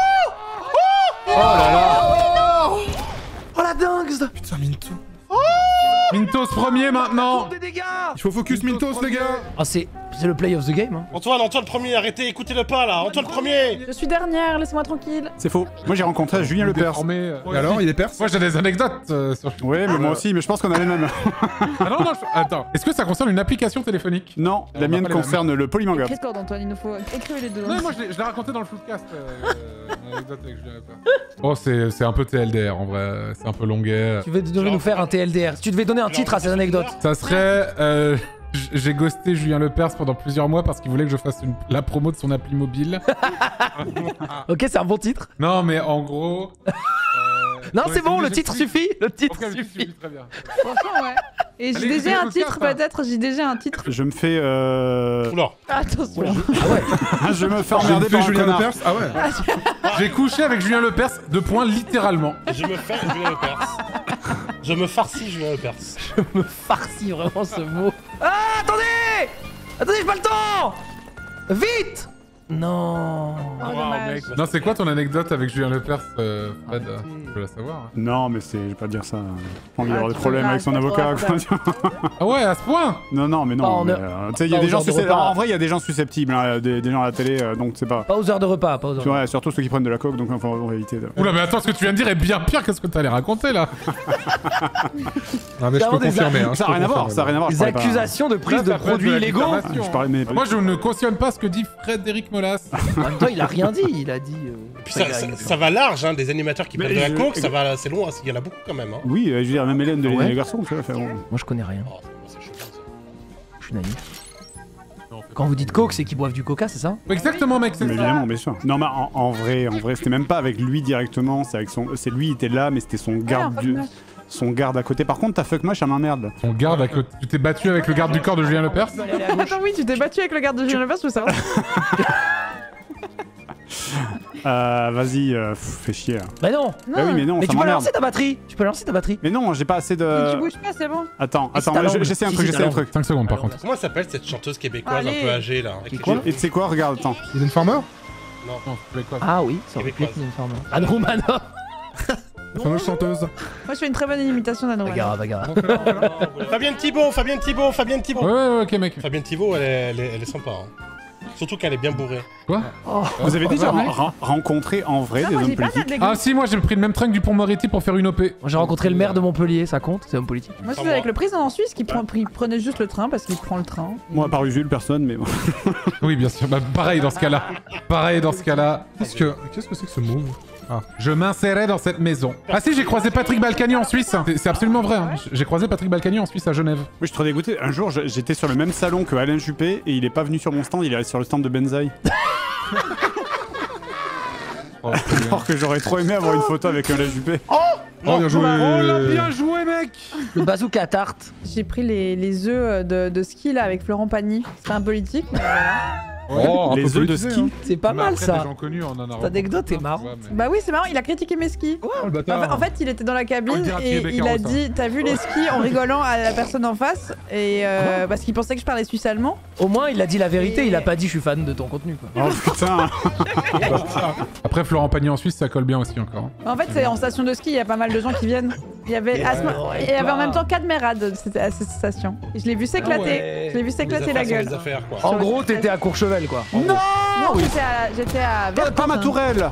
oh. Oh là là. Oh la dingue. Putain, Mintos. Mintos premier maintenant. Des dégâts. Il faut focus Mintos, les gars. Ah, c'est c'est le play of the game. Hein. Antoine, Antoine premier, arrêtez, écoutez le pas là. Antoine premier. Je suis dernière, laissez-moi tranquille. C'est faux. Moi j'ai rencontré Julien Lepers. Déformé, euh, Et alors, il est perse? Moi j'ai des anecdotes euh, sur... Ouais, mais moi aussi, mais je pense qu'on a les mêmes. Ah non, non, je- attends. Est-ce que ça concerne une application téléphonique? Non, On la va mienne pas les mêmes. concerne le polymanga. Qu'est-ce qu'on Antoine, il nous faut écrire les deux. Non, moi je l'ai je l'ai raconté dans le footcast, euh, une anecdote avec Julien Lepers. Oh, c'est c'est un peu T L D R en vrai, c'est un peu longuet. Tu devais nous faire un T L D R. Si tu devais donner un titre à cette anecdote. Ça serait... euh, j- J'ai ghosté Julien Lepers pendant plusieurs mois parce qu'il voulait que je fasse une- la promo de son appli mobile. Ok, c'est un bon titre. Non, mais en gros... euh, Non, ouais, c'est bon, le j'ai titre compris. suffit. Le titre Ok, le titre suffit. suffit, très bien. Franchement, ouais. Et j'ai Allez, déjà écoutez un le titre podcast, peut-être, j'ai déjà un titre. Je me fais... Euh... Oula. Attention. je me fais J'ai emmerder fait par un Julien connard. Lepers. Ah ouais. J'ai couché avec Julien Lepers, deux points, littéralement. Je me fais Julien Lepers. Je me farcis Julien Lepers. me farcis vraiment ce mot. Ah, attendez. Attendez, j'ai pas le temps. Vite. Non. Oh, dommage. Non, c'est quoi ton anecdote avec Julien Lepers, euh, Fred? Je veux la savoir. hein. Non, mais c'est... Je vais pas dire ça. J'ai pas envie Ah, d'avoir des tu problèmes peux avec pas, son c'est avocat. trop quoi. Ah ouais, à ce point? Non, non, mais Pas non. en mais, heure- euh, Tu sais, il y a pas des aux gens heures de susceptibles. repas. En vrai, il y a des gens susceptibles, hein, des, des gens à la télé, euh, donc c'est pas. Pas aux heures de repas, pas aux heures. Tu vois, surtout ceux qui prennent de la coke, donc enfin, on va éviter. De... Oula, mais attends, ce que tu viens de dire est bien pire que ce que t'allais raconter là. Non, mais je peux des confirmer. hein, je Ça peux n'a rien à voir, confirmer. ça n'a rien à voir. je Des parlais pas- accusations de prise Là, de ça peut être produits la illégaux. diffamation. Je parlais, mais. Moi, je ne cautionne pas ce que dit Frédéric Molas. En même temps, il a rien dit. Il a dit. euh, Puis ça, ça, ça va large, hein, des animateurs qui Mais prennent de la je- coke, ça va, c'est long, hein, il y en a beaucoup quand même. Hein. Oui, euh, je veux dire, même Hélène de Ah ouais les garçons, tu vois. Fait, bon. Moi, je connais rien. Oh, c'est chaud, ça. Je suis naïf. Quand vous dites coke, c'est qu'ils boivent du coca, c'est ça? Exactement, mec, c'est Mais ça. évidemment, bien sûr. Non, mais en, en vrai, en vrai, c'était même pas avec lui directement. C'est avec son, c'est lui, il était là, mais c'était son garde, du... son garde à côté. Par contre, ta fuck match, elle m'emmerde. Ton garde à côté. Tu t'es battu avec le garde du corps de Julien Lepers? Attends, oui, tu t'es battu avec le garde de Julien Lepers ou ça? Euh, vas-y, euh, pff, fais chier. Là. Bah non. Bah oui, mais non, Mais ça tu peux m'emmerde. lancer ta batterie. Tu peux lancer ta batterie. Mais non, j'ai pas assez de. Tu bouges pas, c'est bon. Attends, Et si attends, t'as je- l'angle j'essaie un Si, truc, si, j'essaie t'as un truc. cinq secondes par contre. Comment elle s'appelle cette chanteuse québécoise Allez. un peu âgée là avec Qui les quoi cheveux- Et tu sais quoi, regarde, attends. Hidden Farmer? Non, tu fais quoi? Ah oui, ça aurait pu être Québécoise. une forme. Anne Romanoff. La fameuse chanteuse. Moi, je fais une très bonne imitation d'Anne Bagara, Bagara. Fabienne Thibault, Fabienne Thibault, Fabienne Thibault. Ouais, ouais, ouais, ok, mec. Fabienne Thibault, elle est, elle est, elle est sympa. Hein. Surtout qu'elle est bien bourrée. Quoi? Vous avez déjà ouais. ra- rencontré en vrai Non, des moi, hommes j'ai pas politiques mal Ah si, moi j'ai pris le même train que du Pont-Moretti pour faire une O P. Moi, j'ai rencontré le maire de Montpellier, ça compte? C'est homme politique. Moi, je Pas suis avec moi. le président suisse qui prend- il prenait juste le train parce qu'il prend le train. Moi, à part Usul, personne, mais bon. Oui, bien sûr. Bah, pareil dans ce cas-là. Pareil dans ce cas-là. Qu'est-ce que qu'est-ce que c'est que ce move? Ah. Je m'insérais dans cette maison. Ah si, j'ai croisé Patrick Balkany en Suisse. C'est- C'est absolument vrai. hein. J'ai croisé Patrick Balkany en Suisse à Genève. Moi, je suis trop dégoûté. Un jour, je- j'étais sur le même salon que Alain Juppé et il est pas venu sur mon stand, il est allé sur le stand de Benzaï. Oh, très bien. Alors que j'aurais trop aimé avoir une photo avec Alain Juppé. Oh, bien joué. Oh là, bien joué, mec. Le bazooka à tarte. J'ai pris les, les œufs de, de ski là avec Florent Pagny. C'est un politique, mais voilà. Oh, un Les peu œufs de politisé, ski. hein. C'est pas Mais mal après, ça. des gens connus, on en a Cette rencontré anecdote est plein, marrante. tu vois, mais- Bah oui, c'est marrant, il a critiqué mes skis. Oh, le En, bâtard. en fait, il était dans la On le cabine dirait à et Thierry il a Beccaro, ça. dit t'as vu les skis en rigolant à la personne en face et euh, parce qu'il pensait que je parlais suisse allemand. Au moins, il a dit la vérité, il a pas dit je suis fan de ton contenu quoi. Oh putain. Après, Florent Pagny en Suisse, ça colle bien aussi encore. En fait, c'est en station de ski, il y a pas mal de gens qui viennent. Il y avait, à ce mo- il y avait en même temps quatre mérades c'était à cette station. Et je l'ai vu s'éclater. Ah ouais. Je l'ai vu s'éclater la gueule. Les affaires, quoi. En gros, t'étais à Courchevel quoi. Non. Non, j'étais à, j'étais à Pas, Vercors. pas ma tourelle.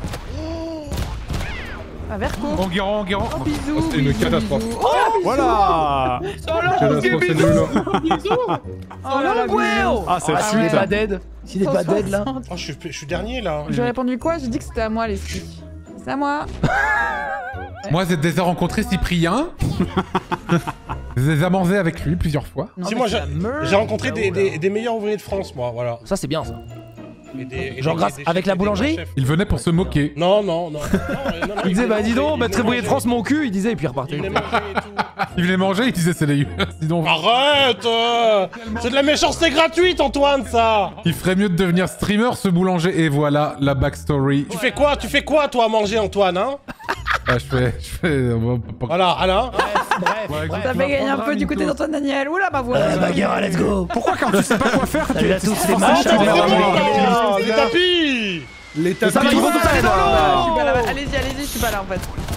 À Vercors. Enguerrand, Enguerrand. Oh, bisous. Oh, c'était une bisous, catastrophe. bisous. Voilà. Catastrophe, c'est nul. Oh là là, bisous. Ah, c'est Ah, la s'il est suite. pas dead. S'il est pas dead là. cent soixante. Oh, je suis, je suis dernier là. J'ai répondu quoi? J'ai dit que c'était à moi les skis. C'est à moi. Moi, j'ai déjà rencontré Cyprien. Des amenzés avec lui plusieurs fois. Non, Si mais moi c'est j'ai la meuf, j'ai rencontré là-haut, des, là. des, des meilleurs ouvriers de France, moi, voilà. Ça, c'est bien ça. Et des- et Genre des- grâce- des avec chefs la et des boulangerie grands chefs. Il venait pour se moquer. Non, non, non. non, non, non, Il disait, bah dis donc, il maître venait ouvrier de manger. France, mon cul, il disait, et puis il Il repartait. venait manger et tout. Il venait manger, il disait c'est dégueulasse. Dis donc, Arrête euh, c'est de la méchanceté gratuite, Antoine, ça. il ferait mieux de devenir streamer ce boulanger. Et voilà la backstory. Tu fais quoi Tu fais quoi, toi, à manger, Antoine, hein? Ah, je fais, je fais. on va pas- Voilà, Alain. Bref, bref. Ça fait gagner un peu du côté d'Antoine Daniel. Oula, ma voix. Euh, bagarre, let's go. Pourquoi quand tu sais pas quoi faire, Salut à tous les Oh, matchs. t'as fait mais des vraiment, bons, les les tapis. Les Ça va, tapis. ils vont tous aller dans Je suis pas là. l'eau. Allez-y, allez-y, je suis pas là en fait.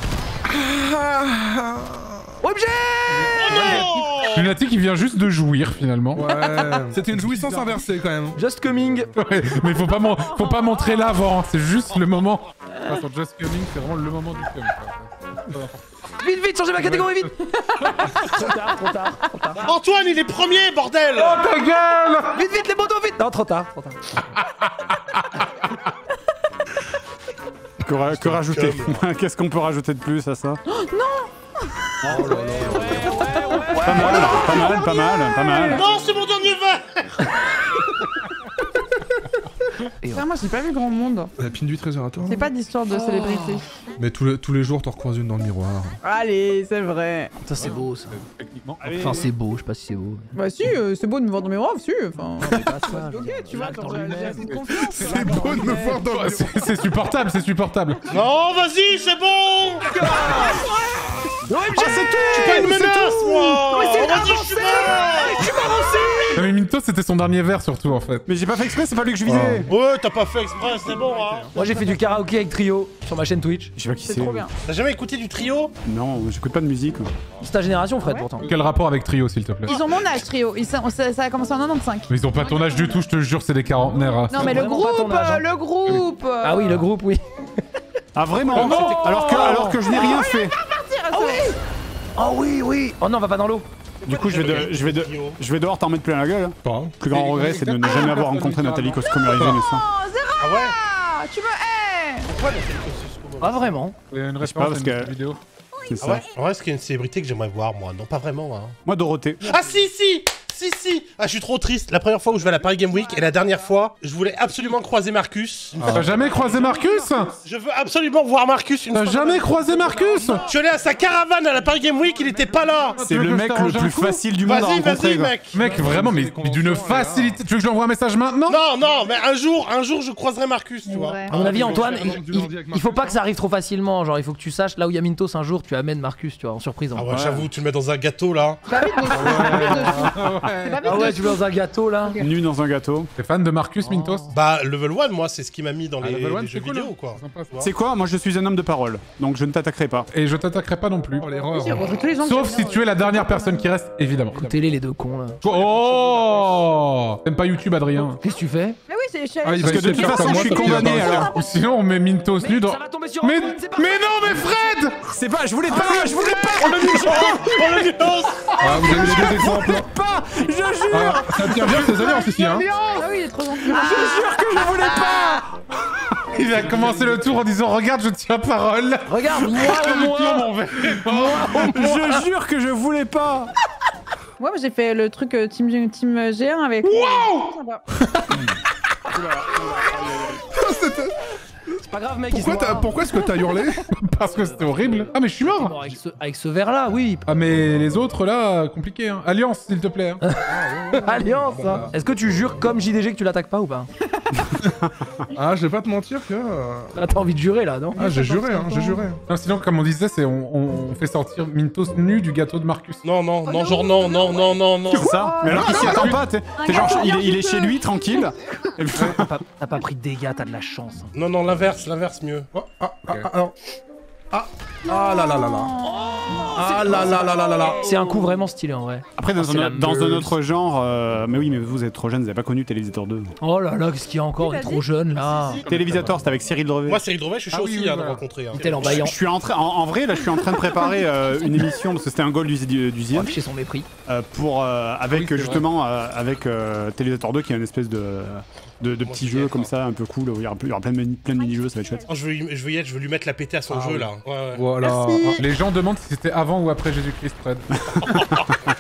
Objet. Oh Lunatic, il vient juste de jouir finalement. Ouais. C'était une jouissance inversée quand même. Just coming. Ouais, mais faut pas, mon- faut pas montrer l'avant, c'est juste le moment. Ah, sur Just Coming, c'est vraiment le moment du film. quoi. Vite, vite, changez ma catégorie, vite. Trop tard, trop tard, trop tard. Antoine, il est premier, bordel. Ta gueule! Vite, vite, les motos, vite. Non, trop tard, trop tard. Que, ra- que rajouter Qu'est-ce qu'on peut rajouter de plus à ça? Pas mal, pas mal, pas mal, pas mal. Non, c'est mon dernier verre. Putain, moi j'ai pas vu grand monde. La pine du trésor à toi. C'est pas d'histoire de célébrité. Mais tous les, tous les jours, t'en recroises une dans le miroir. Allez, c'est vrai. Ça, c'est beau, ça. Techniquement. Enfin, c'est beau, je sais pas si c'est beau. Bah si, euh, c'est beau de me voir dans mes miroirs, si. Enfin, Pas ça, ok, tu vois, l'acte quand en j'ai lui-même. j'ai assez de confiance. C'est beau de me voir dans le C'est c'est supportable, c'est supportable. Non, vas-y, c'est bon. Oh, c'est tout. C'est pas une menace, moi. Mais c'est Vas-y, je suis mort. Non, mais Minto, c'était son dernier verre surtout en fait. Mais j'ai pas fait exprès, c'est pas lui que je visais. Ouais, t'as pas fait exprès, c'est bon, hein. Moi, j'ai fait du karaoké avec Trio sur ma chaîne Twitch. Je sais pas qui C'est c'est. trop bien. T'as jamais écouté du trio? Non, j'écoute pas de musique. C'est ta génération, Fred, Ouais. pourtant. Quel rapport avec Trio, s'il te plaît? Ils ont mon âge, trio. Ils sont- ça, ça a commencé en quatre-vingt-quinze. Mais ils ont pas ton âge du tout, je te jure, c'est des quarantenaires. hein. Non, mais le vraiment pas groupe, ton âge, hein. euh, le groupe. euh, Ah oui, le groupe, oui. Ah vraiment? alors, que, alors que je n'ai rien fait. Ah oui. Oh oui, oui. Oh non, va pas dans l'eau. Du coup, je vais, de- je vais, de- je vais devoir t'en mettre plein la gueule. Pas. Plus grand regret, c'est de ne jamais avoir rencontré Nathalie Coscomerizé, mais ça. Oh, Zera, Ah ouais? tu me hais. Pourquoi la Coscomerizé? Pas vraiment. Il y a une pas, référence parce à une que- vidéo. C'est Ah ça. ouais? En vrai, est-ce qu'il y a une célébrité que j'aimerais voir, moi? Non, pas vraiment, hein. Moi, Dorothée. Ah si, si. Si, si. Ah, je suis trop triste. La première fois où je vais à la Paris Game Week et la dernière fois, je voulais absolument croiser Marcus. T'as jamais croisé Marcus? Je veux absolument voir Marcus une T'as fois. jamais croisé Marcus? Je suis allé à sa caravane à la Paris Game Week, il était pas là. C'est veux le que je mec le t'arrange un plus coup facile du monde à Vas-y, rencontrer. vas-y, quoi. mec. Mec, vraiment, mais, mais d'une facilité. Tu veux que je lui envoie un message maintenant? Non, non, mais un jour, un jour, je croiserai Marcus, tu vois. Ouais. À mon avis, Antoine, je vais il, du lundi il- avec il faut Marcus. pas que ça arrive trop facilement. Genre, il faut que tu saches là où il y a Mintos un jour, tu amènes Marcus, tu vois, en surprise. En Ah vrai. ouais, j'avoue, tu le mets dans un gâteau, là. C'est pas vite dessus. C'est pas vite dessus. C'est pas Ah vite ouais, dessus. tu veux dans un gâteau là. Nu dans un gâteau. T'es fan de Marcus, Mintos? Bah, level one, moi, c'est ce qui m'a mis dans Ah, les, Level One, les c'est jeux cool, vidéo, hein. quoi. C'est sympa, ça. C'est quoi? Moi, je suis un homme de parole, donc je ne t'attaquerai pas. Et je t'attaquerai pas non plus. Oh l'erreur. J'ai rencontré tous les gens. Sauf si tu es la dernière personne qui reste, évidemment. Écoutez-les, les deux cons là. Oh! T'aimes pas YouTube, Adrien? Qu'est-ce que tu fais? Mais oui, c'est chez Ah, il va Parce que de essayer de toute faire façon, comme moi, je suis sauf qu'il a condamné, pas réussi. alors. Ou sinon, on met Mintos nu dans. Ça va tomber sur Mais, Antoine, c'est pas mais non, mais Fred! C'est pas, je voulais pas, je voulais pas, Oh, la nuance. Ah, vous avez les deux exemples. pas, je jure, Ah, ça tient bien ses alliances ici, hein. Ah oui, il est trop gentil. je jure que je voulais pas. Il a commencé le tour en disant regarde, je tiens parole. Regarde, moi au moins. mon verre. Je jure que je voulais pas. Ouais, moi j'ai fait le truc euh, Team, team G un avec. Wow. C'est pas grave, mec. Pourquoi, ils sont t'as- morts. pourquoi est-ce que t'as hurlé? Parce que c'était horrible. Ah, mais je suis Bon, mort. avec ce, avec ce verre là, oui. Ah, mais les autres là, compliqué. Hein. Alliance, s'il te plaît. hein. Alliance. hein. Est-ce que tu jures comme J D G que tu l'attaques pas ou pas? Ah, je vais pas te mentir que... euh, Là, t'as envie de jurer là, non? Ah, j'ai juré, hein, j'ai juré. Non, sinon, comme on disait, c'est on, on- on fait sortir Mintos nu du gâteau de Marcus. Non, non, non, genre non, non, non, non, non. C'est ça. Mais alors qu'il s'y attend pas, t'es t'es genre, il est, il est chez lui, tranquille. Et puis- T'as pas, t'as pas pris de dégâts, t'as de la chance. hein. Non, non, l'inverse, l'inverse mieux. Oh, ah, ah, ah, alors... Ah, ah là là là là. Ah là là là là là là. C'est un coup vraiment stylé en vrai. Après, dans, c'est un, la dans un meuse. autre genre, euh, mais oui, mais vous êtes trop jeunes, vous avez pas connu Télévisateur deux. Oh là là, qu'est-ce qu'il y a encore? Il est trop jeune là. Télévisateur, c'était avec Cyril Drevet. Moi, Cyril Drevet, je suis chaud Ah oui, aussi oui, hein, de voilà. rencontrer. hein. Tel en Je baillant. suis en train, en, en vrai, là, je suis en train de préparer euh, une émission parce que c'était un goal du, du, du Zien, Chez son mépris. euh, pour euh, avec Oui, c'est justement euh, avec euh, Télévisateur deux qui est une espèce de de, de Moi, petits je vais jeux être, comme hein. ça, un peu cool. Où il y aura, il y aura plein de mini- plein de mini-jeux, ça va être chouette. Oh, je, veux, y- je veux y être, je veux lui mettre la pété à son Ah jeu oui. là. Ouais, ouais. Voilà. Les gens demandent si c'était avant ou après Jésus-Christ, Fred.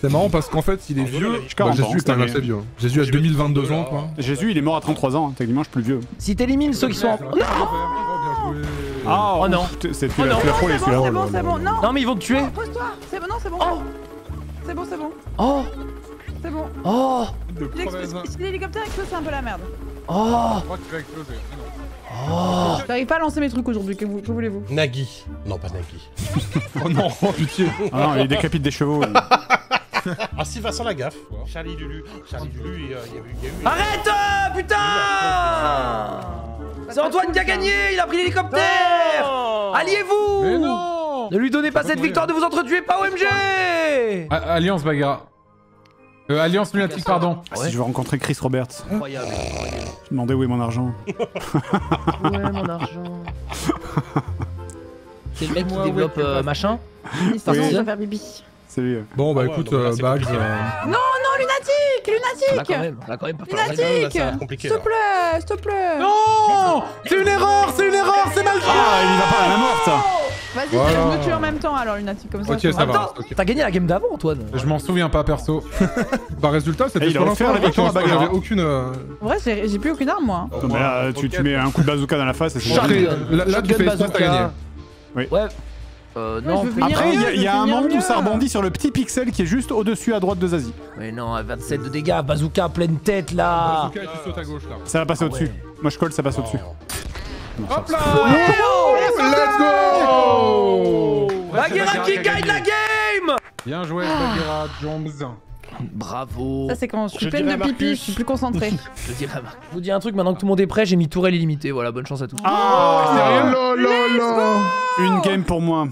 C'est marrant parce qu'en fait, il est vieux. J'ai quarante Bah, ans, Jésus est quand même cette assez vieux. Jésus a deux mille vingt-deux ans, quoi. Jésus, il est mort à trente-trois ans, techniquement, je suis plus vieux. Si t'élimines ceux qui sont en... Oh, bien joué. Ah, Oh non. C'est Oh tu l'as non, tu l'as frôlé c'est bon, celui-là. c'est bon, c'est bon. Non, Non mais ils vont te tuer. pose-toi. C'est bon, non, c'est bon. Oh. C'est bon, c'est bon. Oh. C'est bon. Oh. De Il crevaison. explose- Si l'hélicoptère explose, c'est un peu la merde. Oh. Je crois qu'il va exploser. Ah non. Oh. J'arrive pas à lancer mes trucs aujourd'hui, que, vous- que voulez-vous? Nagui. Non, pas Nagui. Oh non, oh pitié. Ah non, il décapite des chevaux. lui. Ah si, Vincent Lagaffe. Charlie Lulu. Charlie Lulu, il y a il y a eu... il y a eu- Arrête euh, putain. C'est Antoine qui a gagné, il a pris l'hélicoptère. Mais Alliez-vous. non. Ne lui donnez pas Faut cette mourir. victoire, ne vous entretuez pas O M G. Ah, Alliance Bagheera. Euh, Alliance Lunatique, pardon. Ah, Si je veux rencontrer Chris Roberts, Incroyable. je demandais où est mon argent. Ouais, mon argent. C'est le mec qui Moi, développe ouais, euh, c'est pas- machin. Sinon, Oui. je vais faire bibi. C'est lui. Bon, bah Ah ouais, écoute, non, mais là, euh, c'est Bags. compliqué. euh, Non, non, lunatique, Là lunatique. quand même, là quand même pas Là, faire. là, ça va être compliqué, S'il là. te plaît, s'il te plaît. Non. C'est une erreur, c'est une erreur, c'est mal fait. Ah, il y va pas à la morte. Vas-y, Voilà. on me tue en même temps alors, lunatique, comme ça. Ok, c'est ça bon. va. Attends, ok. t'as gagné la game d'avant, Antoine. Je m'en souviens pas perso. Bah, résultat, c'était Et il sur a offert l'instant, la victoire à j'avais Bagheera. aucune. euh, En vrai, j'ai j'ai plus aucune arme, moi. Non, mais là, tu, tu mets un coup de bazooka dans la face et c'est Shotgun. bon. Après, là- là, tu fais espace, t'as gagné. Oui. Ouais. Euh, non, je veux fais- finir Après, il y a, mieux, il y a je veux un finir moment où mieux. ça rebondit sur le petit pixel qui est juste au-dessus à droite de Zazie. Mais non, à vingt-sept de dégâts, bazooka pleine tête là. Bazooka, tu sautes à gauche là. Ça va passer Ah au-dessus. ouais. Moi je colle, ça passe au-dessus. Non, ça- Hop là. Let's go. Bagheera qui gagne la game. Bien joué, Bagheera Jones. Bravo. Ça, c'est quand je suis Je pleine de dirais pipi, Marcus. je suis plus concentrée. Je dirais Marc. Je vous dis un truc, maintenant que tout le monde est prêt, j'ai mis tourelle illimitée. Voilà, bonne chance à tous. Ah, Oh là là là. une game pour moi.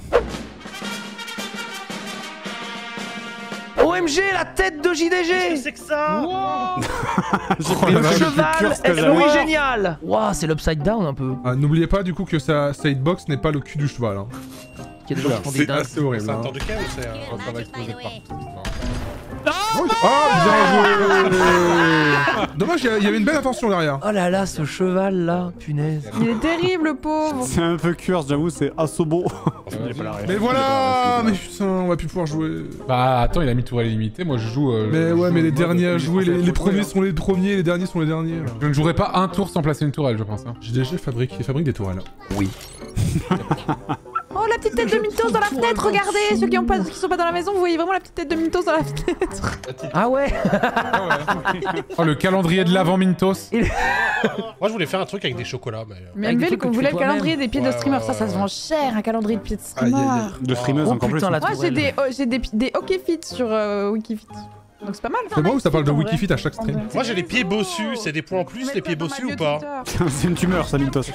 O M G, la tête de J D Qu'est-ce que G. c'est que ça? J'ai Oh pris la le vache. jeu le plus Cheval, curse que est j'avais. oui génial. Waouh, c'est l'upside down un peu. Ah, n'oubliez pas du coup que sa sidebox n'est pas le cul du cheval. Hein. Qu'il y a des gens qui font des C'est dingues. assez horrible. C'est un Hein. temps de calme, c'est... euh, Oh, ça va exploser de partout. Ah, bien joué. Dommage, il y a- il y avait une belle intention derrière. Oh là là, ce cheval là, punaise. Il est terrible, le pauvre. C'est un peu curse, j'avoue, c'est Asobo. Mais voilà. Mais putain, on va plus pouvoir jouer. Bah attends, il a mis tourelle illimitée, moi je joue... euh, Mais je ouais, joue mais les mode derniers à premier jouer, les, français les faut premiers jouer, sont les premiers, les derniers sont les derniers. hein. Je ne jouerai pas un tour sans placer une tourelle, je pense. Hein. J D G fabrique, il fabrique des tourelles. Oh, la petite tête de Mintos dans la fenêtre, regardez. Ceux qui, ont pas, qui sont pas dans la maison, vous voyez vraiment la petite tête de Mintos dans la fenêtre. Ah ouais. Ah ouais. Oh, le calendrier de l'avant Mintos. Moi, je voulais faire un truc avec des chocolats, mais... euh, Mais Avec des M V, trucs que qu'on tu voulait fais le calendrier toi-même. des pieds de Ouais, streamer. ouais, Ça, ça se ouais. vend cher, un calendrier de pieds de Aïe, aïe, streamer. aïe. De streameuse Oh encore putain, plus. la Moi, j'ai tourelle. des, oh, j'ai des, des Hockey Fit sur euh, Wikifit. Donc c'est pas mal. C'est moi ou ça parle de en vrai. Wikifit à chaque stream? Moi, j'ai les pieds bossus, c'est des points en plus, les pieds bossus ou pas? C'est une tumeur, ça, Mintos.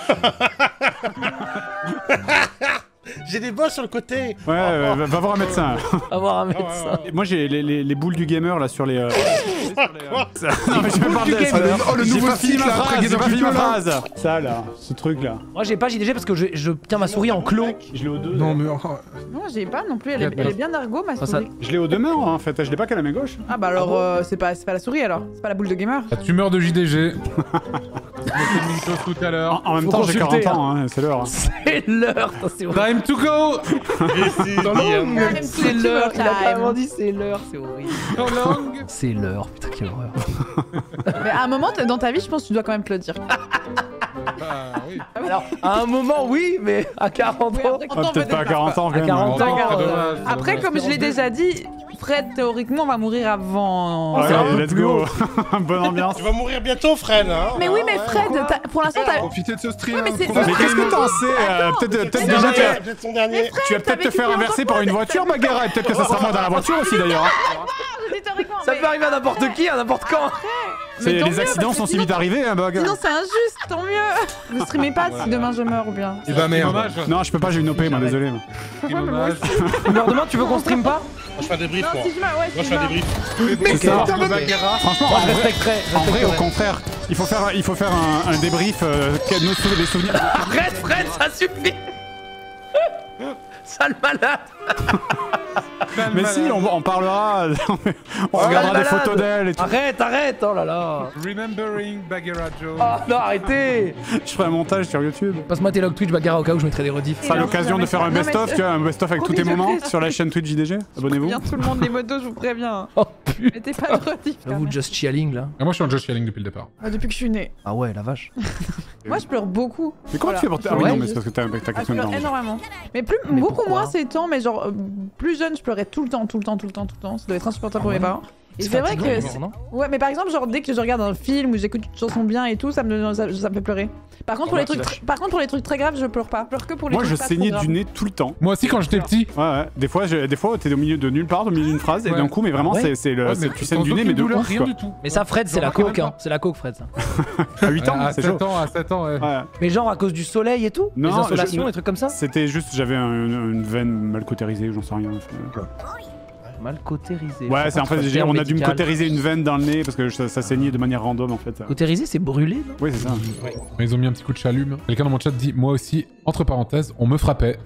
J'ai des bosses sur le côté. Ouais, ouais, va, va voir un médecin. Avoir un médecin. Et moi, j'ai les, les, les boules du gamer là sur les. euh, non, mais j'ai pas parlé de ça. gamer. Oh, le J'ai nouveau pas fini cycle, ma là, après phrase. J'ai Gamer pas fini ma Video, là. phrase. Ça là, ce truc là. Moi j'ai pas J D G parce que je, je tiens ma souris en clos. Je l'ai aux deux. Non, mais. oh, Non, j'ai pas non plus. Elle est, elle est bien ergo, ma Ça, souris. Je l'ai aux deux mains en fait. Je l'ai pas qu'à la main gauche. Ah bah alors, euh, c'est pas, c'est pas la souris alors. C'est pas la boule de gamer. La tumeur de J D G. Je me Mintos tout à l'heure. En, en même Faut temps, j'ai consulter, quarante ans, hein, c'est l'heure. hein. C'est l'heure, ça, c'est horrible. Time to go. C'est l'heure, il a carrément dit c'est l'heure, c'est horrible. So long. C'est l'heure, putain quelle horreur. Mais à un moment t- dans ta vie, je pense que tu dois quand même te le dire. Bah oui. Alors, à un moment oui, mais à quarante Oui, ans. après, Ah, peut-être pas à quarante ans quand À même. quarante hein. ans. Très euh, dommage, c'est Après, dommage. comme je l'ai déjà dit, Fred théoriquement va mourir avant. Ouais, C'est un peu let's plus go. haut. Bonne ambiance. Tu vas mourir bientôt, Fred, hein? Mais oui, mais Fred, t'as- pour l'instant, t'as. Profitez de ce stream. Ouais, mais c'est- profitez Mais de qu'est-ce ce que t'en sais euh, Peut-être peut-être C'est déjà déjà que peut-être son dernier. tu vas peut-être te faire inverser par une voiture, Bagheera, et peut-être que ça sera moi dans la voiture aussi d'ailleurs. hein. Je dis théoriquement, Ça mais- peut arriver à n'importe qui, à n'importe quand. C'est- Mais tant Les mieux, accidents parce sont que si sinon- vite arrivés, hein, Bug. Sinon, c'est injuste, tant mieux. Ne streamez pas si demain je meurs ou bien. Et bah merde. Dommage. Non, je peux pas, j'ai une O P, moi, désolé. moi. C'est dommage. Tu meurs demain, tu veux qu'on stream pas? Moi, je fais un débrief, Non, moi. si je meurs, ouais, Moi, si je je fais un meurs. débrief. Mais C'est ça. putain, mais- Franchement, Moi en je vrai, respecterai. en vrai, au respecterai. contraire, il faut faire, il faut faire un, un débrief, euh, quels nos sou- les souvenirs. Arrête Fred, ça suffit. Sale malade. Mais si, on, on parlera, on regardera des photos d'elle et tout. Arrête, arrête, oh là là. Remembering Bagheera Joe. Oh non, arrêtez. Je ferai un montage sur YouTube. Passe-moi tes logs Twitch, Bagheera, au cas où je mettrai des rediffs. Ça sera l'occasion de faire un Non, mais best-of, c'est- tu vois, un best-of avec tous tes Promis, je moments fais. sur la chaîne Twitch J D G. Abonnez-vous. Bien tout le monde les motos, je vous préviens. Oh putain. Mettez pas de rediff. quand J'avoue, même. just chilling là. Et moi, je suis en Josh Yelling depuis le départ. Ah, depuis que je suis née. Ah ouais, la vache. Moi, je pleure beaucoup. Mais comment Voilà. tu fais pour... Ah oui, Ouais, non, mais je- c'est parce que t'as t'as Ah, je question de pleure temps. énormément. Mais plus, Mais beaucoup pourquoi moins ces temps, mais genre euh, plus jeune, je pleurais tout le temps, tout le temps, tout le temps, tout le temps. Ça doit être insupportable pour Ah mes ouais. parents. Et c'est vrai que. c'est- non Ouais, mais par exemple, genre dès que je regarde un film ou j'écoute une chanson bien et tout, ça me, ça, ça me fait pleurer. Par contre, pour les trucs, tr- par contre, pour les trucs très graves, je pleure pas. Je pleure que pour les Moi, trucs je pas saignais trop du graves. nez tout le temps. Moi aussi, quand j'étais petit. Ouais, ouais. Des fois, je- des fois, t'es au milieu de nulle part, au milieu d'une phrase, et Ouais. d'un coup, mais vraiment, Ah ouais c'est c'est le, Ouais, c'est- mais tu saignes sans du nez, mais aucune de douleur, ouf, rien quoi. du tout. Mais ça, Fred, c'est la J'en remarque coke, même hein. C'est la coke, Fred, ça. À huit ans, À c'est sept chaud. ans, à sept ans, ouais. Ouais. Mais genre à cause du soleil et tout Non, Les insolations, je- les trucs comme ça C'était juste, j'avais un- une veine mal cautérisée, j'en sais rien. Mal cautérisé. Ouais, c'est en fait, j'ai- on a dû me cautériser une veine dans le nez parce que ça, ça saignait de manière random en fait. Cautérisé, c'est brûlé, non Oui, c'est ça. Mais ils ont mis un petit coup de chalume. Quelqu'un dans mon chat dit, moi aussi, entre parenthèses, on me frappait.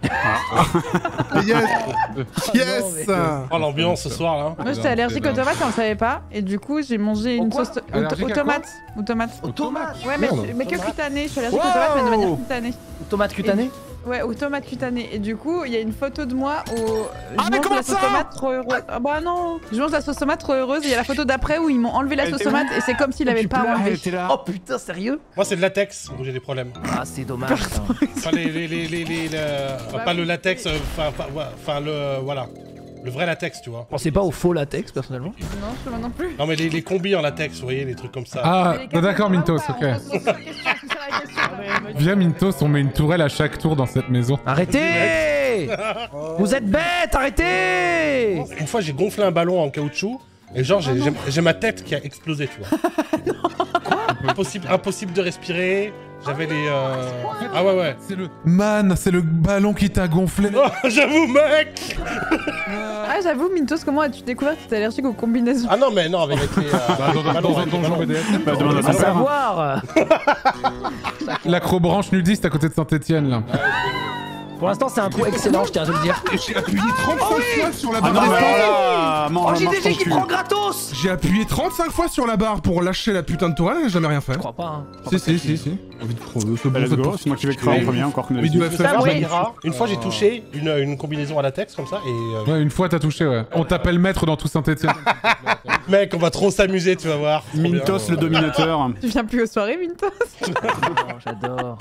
Yes. Non, Yes. mais- Oh, l'ambiance ce soir là. Moi, j'étais allergique aux tomates et on le savait pas. Et du coup, j'ai mangé une Pourquoi sauce to- Allergique aux à tomates. Aux tomates. Aux tomates Ouais, mais, Merde. mais que Tomates. cutanée. Je suis allergique aux tomates, mais de manière Wow. cutanée. Aux tomates cutanées Ouais, aux tomates cutanées. Et du coup, il y a une photo de moi au. Ah, je mais mange comment la sauce ça tomate trop heureuse. Ah bah non. Je mange la sauce tomate trop heureuse et il y a la photo d'après où ils m'ont enlevé la Elle sauce était où tomate et c'est comme s'il avait Tu pas pleures, enlevé. elle était là. Oh putain, sérieux Moi, c'est le latex où j'ai des problèmes. Ah, c'est dommage. ça. Enfin, les, les, les, les, les- le- enfin, pas le latex, euh, enfin, enfin, ouais, enfin, le, voilà, le vrai latex, tu vois. Je pensais pas au faux latex, personnellement. Non, je moi non plus. Non, mais les, les combis en latex, vous voyez, les trucs comme ça. Ah, Mais les gars, d'accord, ça va Mintos, ou pas ok. On pose sur la question, sur la question. Viens, Mintos, on met une tourelle à chaque tour dans cette maison. Arrêtez Vous êtes bêtes, arrêtez Une fois, j'ai gonflé un ballon en caoutchouc et genre, j'ai j'ai- j'ai ma tête qui a explosé, tu vois. impossible, impossible de respirer. J'avais les. euh, Ah ouais, ouais. C'est le... Man, c'est le ballon qui t'a gonflé. Oh, j'avoue, mec. Ah, j'avoue, Mintos, comment as-tu découvert que tu étais allergique aux combinaisons? Ah non, mais non, avec les. euh, Bah, dans, dans, ballons, dans un avec les donjon ballons. B D S. Bah, demande à À son père. hein. savoir L'acrobranche nudiste à côté de Saint-Etienne, là. Pour l'instant, c'est un coup excellent, je tiens à te le dire. J'ai appuyé trente-cinq fois sur la Ah barre. non, mais d'espace. alors là, Oh, mange, mange J D G ton qui cul. prend gratos J'ai appuyé trente-cinq fois sur la barre pour lâcher la putain de tourelle et j'ai jamais rien fait. Je crois pas, hein. Si, si, si, si. Envie de crever, c'est Bah, bon, let's ça go, pour- c'est moi qui vais créer en premier, encore que Oui, du Je F sais F. pas, oui. Bagheera, une fois j'ai touché une, une combinaison à latex comme ça et euh, Ouais, une fois t'as touché, ouais. On t'appelle maître dans tout Saint-Etienne. mec, on va trop s'amuser, tu vas voir. Trop bien. Mintos le dominateur. Tu viens plus aux soirées, Mintos? Oh, j'adore.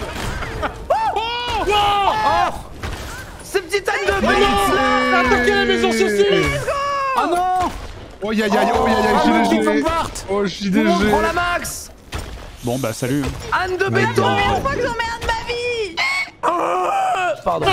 Oh Ce petit âne de Oh non, attaquer la maison saucisse. Ah non. Oh, aïe, aïe, aïe, oh, aïe, Ah, aïe, le J D G. Vart. Oh, Tout J le D monde G. prend la max Bon bah salut. Âne de béton Je crois que j'en mets un de ma vie! Pardon.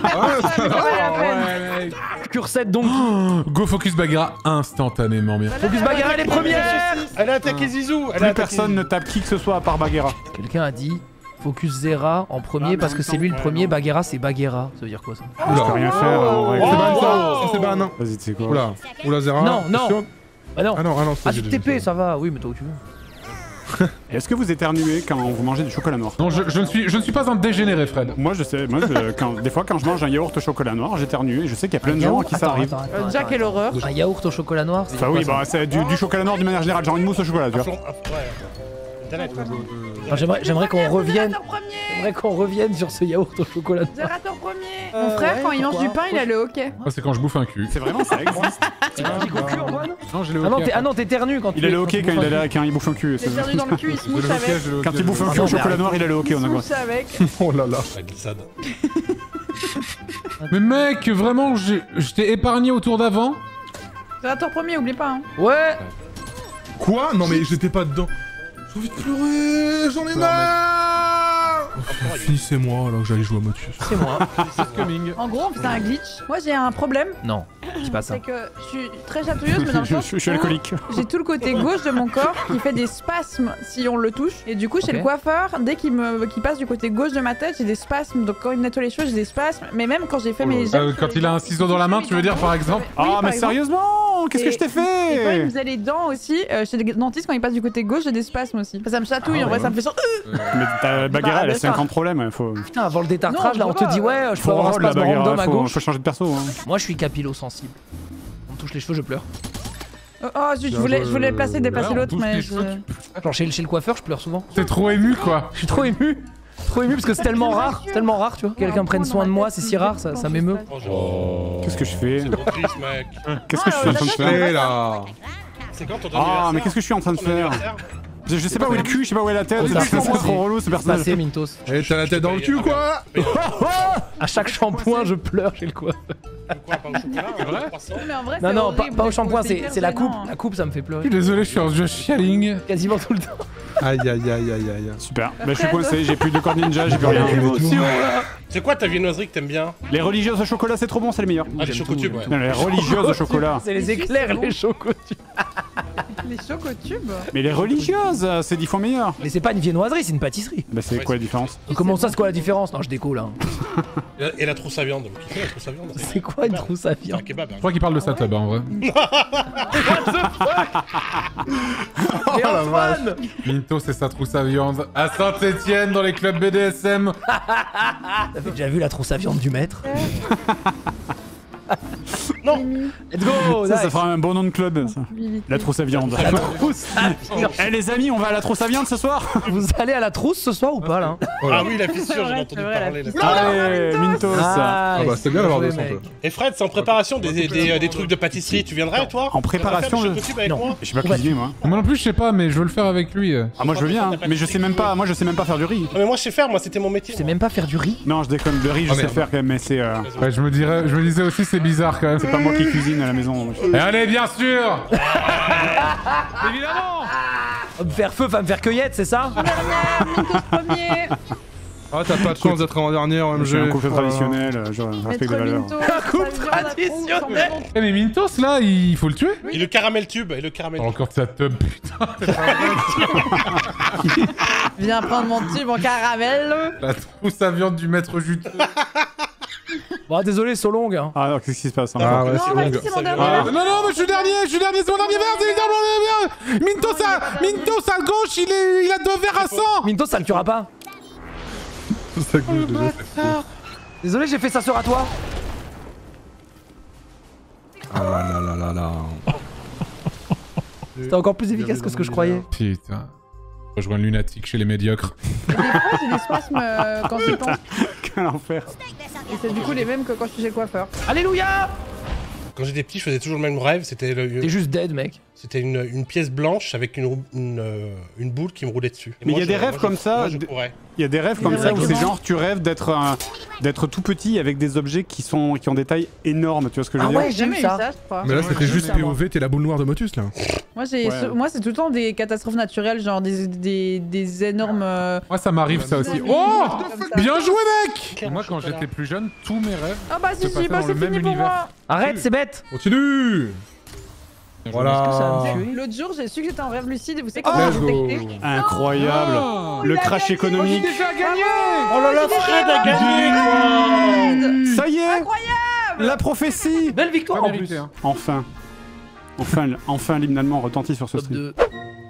Cursette donc. Go focus Bagheera instantanément bien. Focus Bagheera les premières. Elle a attaqué Zizou. Elle a Plus attaqué personne ne tape qui que ce soit à part Bagheera. Quelqu'un a dit Focus Zera en premier parce que c'est lui le premier, Bagheera c'est Bagheera. Ça veut dire quoi ça? Je peux rien faire en règle. C'est ban, ça. Oh. Ça, c'est ban, non. Vas-y, tu sais quoi. Oula. Oula, Zera. Non, non. Attention. Bah non. Ah non, ah non, c'est Ah, J tu D G, T P, ça. ça va, oui, mais toi où tu veux. Est-ce que vous éternuez quand vous mangez du chocolat noir? Non, je, je ne suis, je ne suis pas un dégénéré, Fred. Moi je sais, moi je- quand, des fois quand je mange un yaourt au chocolat noir, j'éternue et je sais qu'il y a plein de gens Yaourt qui ça Attends, arrive. attends, attends, Euh, attends, Jack, quelle attends. horreur. Un yaourt au chocolat noir c'est Enfin quoi, oui, ça bah c'est du, du chocolat noir d'une manière générale, genre une mousse au chocolat, tu Un vois. flon- un- ouais. Internet, quoi. Enfin, J'aimerais j'aimerais qu'on revienne. Zerator premier! J'aimerais qu'on revienne sur ce yaourt au chocolat noir. Zerator premier! Euh, Mon frère, ouais, quand il mange pourquoi du pain, il a le hockey. Moi, c'est quand je bouffe un cul. C'est vraiment ça existe. Non, j'ai le Ah non, hockey. t'es- ah non, t'éternues quand tu Il a le quand hockey tu quand il, bouffes a un la- quand il bouffe un cul. Il est perdu dans le cul, il se J'ai mouche le hockey, avec. j'ai le hockey, Quand il j'ai bouffe le un hockey. cul au Ah non, mais chocolat noir, il a le hockey, Il on se a quoi. mouche avec. Oh là là. La glissade. Mais mec, vraiment, j'ai- je t'ai épargné au tour d'avant. Zerator premier, oublie pas. Hein. Ouais. Quoi? Non, mais j'étais pas dedans. J'ai envie de pleurer, j'en ai marre. Oh, Finissez-moi alors que j'allais jouer à Motus. C'est moi. Coming. En gros, on faisait un glitch. Moi, j'ai un problème. Non, c'est pas ça. C'est que je suis très chatouilleuse, mais dans le Je, sens je- je suis où alcoolique. j'ai tout le côté gauche de mon corps qui fait des spasmes si on le touche. Et du coup, chez Ok. le coiffeur, dès qu'il me, qu'il passe du côté gauche de ma tête, j'ai des spasmes. Donc quand il me nettoie les cheveux, j'ai des spasmes. Mais même quand j'ai fait mes Euh, gels sur quand les il a gens, un ciseau dans la main, tu veux dire, par exemple? Oui, Ah par mais exemple. sérieusement? dents. Qu'est-ce que je t'ai Et quand il me fait? faisait les dents aussi, euh, chez les dentistes, quand il passe du côté gauche, j'ai des spasmes aussi. Enfin, ça me chatouille, Ah en vrai, ouais. ça me fait genre. Mais ta bagarre, elle a bien sûr. cinquante problèmes. Faut, Putain, avant le détartrage, Non, là, on je te vois, dit ouais, je peux faut avoir un rendre la spasme random à bagarre. Faut, gauche. faut changer de perso. Hein. Moi, je suis capillo-sensible. On me touche les cheveux, je pleure. Oh, oh, je, je voulais, je voulais placer, déplacer Ouais, on l'autre, touche mais. les je- cheveux, Genre, chez, chez le coiffeur, je pleure souvent. T'es trop ému, quoi. Je suis trop ému. Trop ému parce que c'est tellement rare, c'est tellement rare, tu vois. Quelqu'un prenne soin de moi, c'est si rare, ça, ça m'émeut. Oh, genre, Qu'est-ce que je fais? c'est trop triste, mec. Qu'est-ce que je suis en train de faire? Allez là. C'est quand ton Ah, anniversaire mais qu'est-ce que je suis en train de Ton faire? anniversaire Je je sais pas où est le cul, je sais pas où est la tête. Oh, C'est ça, trop relou ce personnage. Passé, Mintos. Eh, t'as la tête dans le cul quoi? À chaque shampoing, je pleure chez le coiffeur. Quoi, pas au chocolat C'est vrai un croissant Mais en vrai, Non, c'est non, pas, horrible, pas au les shampoing, coups, c'est hyper c'est la coupe. gênant. La coupe, ça me fait Je pleurer. suis désolé, je suis en jeu chialing. Quasiment tout le temps. Aïe aïe aïe aïe aïe aïe. Super. Bah, je suis coincé, j'ai plus de corps ninja, j'ai plus rien. C'est quoi ta viennoiserie que t'aimes bien? Les religieuses au chocolat, c'est trop bon, c'est les meilleurs. Ah, les chocotubes, ouais. Non, les religieuses au chocolat. C'est les éclairs, les chocos. Les chocotubes. Mais les religieuses, c'est dix fois meilleur. Mais c'est pas une viennoiserie, c'est une pâtisserie. Bah, c'est Ouais, quoi la c'est- différence? Comment ça, c'est quoi la différence? Non, je déco là. Et la- Et la trousse à viande. Vous kiffez la trousse à viande? C'est quoi une trousse à Un viande? kebab. Je crois qu'il parle de ça, Tab, en vrai. Et Antoine! Minto, c'est sa trousse à viande. À Saint-Etienne, dans les clubs B D S M. T'as déjà vu la trousse à viande du maître? Let's go! Ça, ça nice. fera un bon nom de club, ça. La trousse à viande. La trousse à viande. Eh les amis, on va à la trousse à viande ce soir? Vous allez à la trousse ce soir ou pas là? Ah oui, la fissure, j'en ai vrai, entendu c'est vrai, la parler. là. fissure. Allez, Mintos. Ah bah c'est bien d'avoir joué, deux cents mec. peu. Et Fred, c'est en préparation des, des, des, des trucs de pâtisserie. Tu viendrais, toi? En préparation Tu de- vas faire des chocotubes avec Non. moi? Je sais pas cuisiner moi. Moi non plus, je sais pas, mais je veux le faire avec lui. Ah moi je veux bien, hein. Mais je sais même pas, moi je sais même pas faire du riz. Ah, mais moi, je sais faire, moi, c'était mon métier. Tu sais moi. même pas faire du riz? Non, je déconne, le riz je Oh, sais merde. faire quand même, mais c'est euh, Ouais, je me dirais, je me disais aussi, c'est bizarre quand même. c'est pas moi qui cuisine à la maison. Et allez, bien sûr. Va me faire feu, va me faire cueillette, c'est ça? Premier. Ah t'as pas de chance d'être avant-dernier en M G. Je suis un couple Voilà. traditionnel, euh, je respecte Maître les valeurs. Minto, couple sa viande à traditionnel. fond, sans Eh mais Mintos là, il faut le tuer. Et le caramel tube, et le caramel Oh, tube. encore de sa tub, putain. Viens prendre mon tube en caramel. La trousse à viande du maître juteux. Bon, désolé, so long. Hein. Ah non, qu'est-ce qui se passe hein Ah ouais Non, c'est vas-y, long. c'est mon Ça dernier. vient. Ah. Non, non, mais je suis dernier, je suis dernier, c'est mon dernier verre, c'est évidemment le verre. Mintos à, Mintos à gauche, il, est, il a deux verres à cent. Minto, ça le tuera pas. Ça gauche déjà c'est fou. Désolé, j'ai fait ça sur à toi. Ah là là là là. C'était encore plus efficace que ce que je croyais. Putain. Rejoins le lunatique chez les médiocres. Des fois, j'ai des spasmes euh, quand je pense. Quel enfer. Et c'est du coup les mêmes que quand je suis chez le coiffeur. Alléluia! Quand j'étais petit, je faisais toujours le même rêve. C'était le- T'es juste dead, mec. c'était une, une pièce blanche avec une, rou- une, euh, une boule qui me roulait dessus. Et Mais il moi, y a des je- rêves moi, comme je- ça, moi, je des- courais. Il y a des rêves comme des ça où rêves c'est comment genre tu rêves d'être un- d'être tout petit avec des objets qui sont qui ont des tailles énormes, tu vois ce que je veux Ah dire ouais, J'ai j'ai jamais eu eu ça. ça, je crois. Mais là Ouais, c'était j'ai juste eu ça, P O moi. V, t'es la boule noire de Motus là. Moi, j'ai, Ouais. moi, c'est tout le temps des catastrophes naturelles, genre des, des, des énormes. euh, Moi, ça m'arrive ça aussi. des- Oh, comme ça. bien joué, mec. Moi, quand chocolat. j'étais plus jeune, tous mes rêves. Ah bah si, se si, passaient bah dans c'est le même fini pour univers. moi. Arrête, c'est bête. Continue. Ça Voilà. va me tuer. L'autre jour, j'ai su que j'étais en rêve lucide et vous savez Ah, comment let's j'ai go. détecté? Incroyable. Le il a crash gagné. économique. Oh là là, Fred a gagné! Ça y est, Incroyable. la prophétie. Belle victoire Pas en plus. mérité, hein. Enfin. Enfin, enfin l'hymne allemand retentit sur ce Top stream. deux.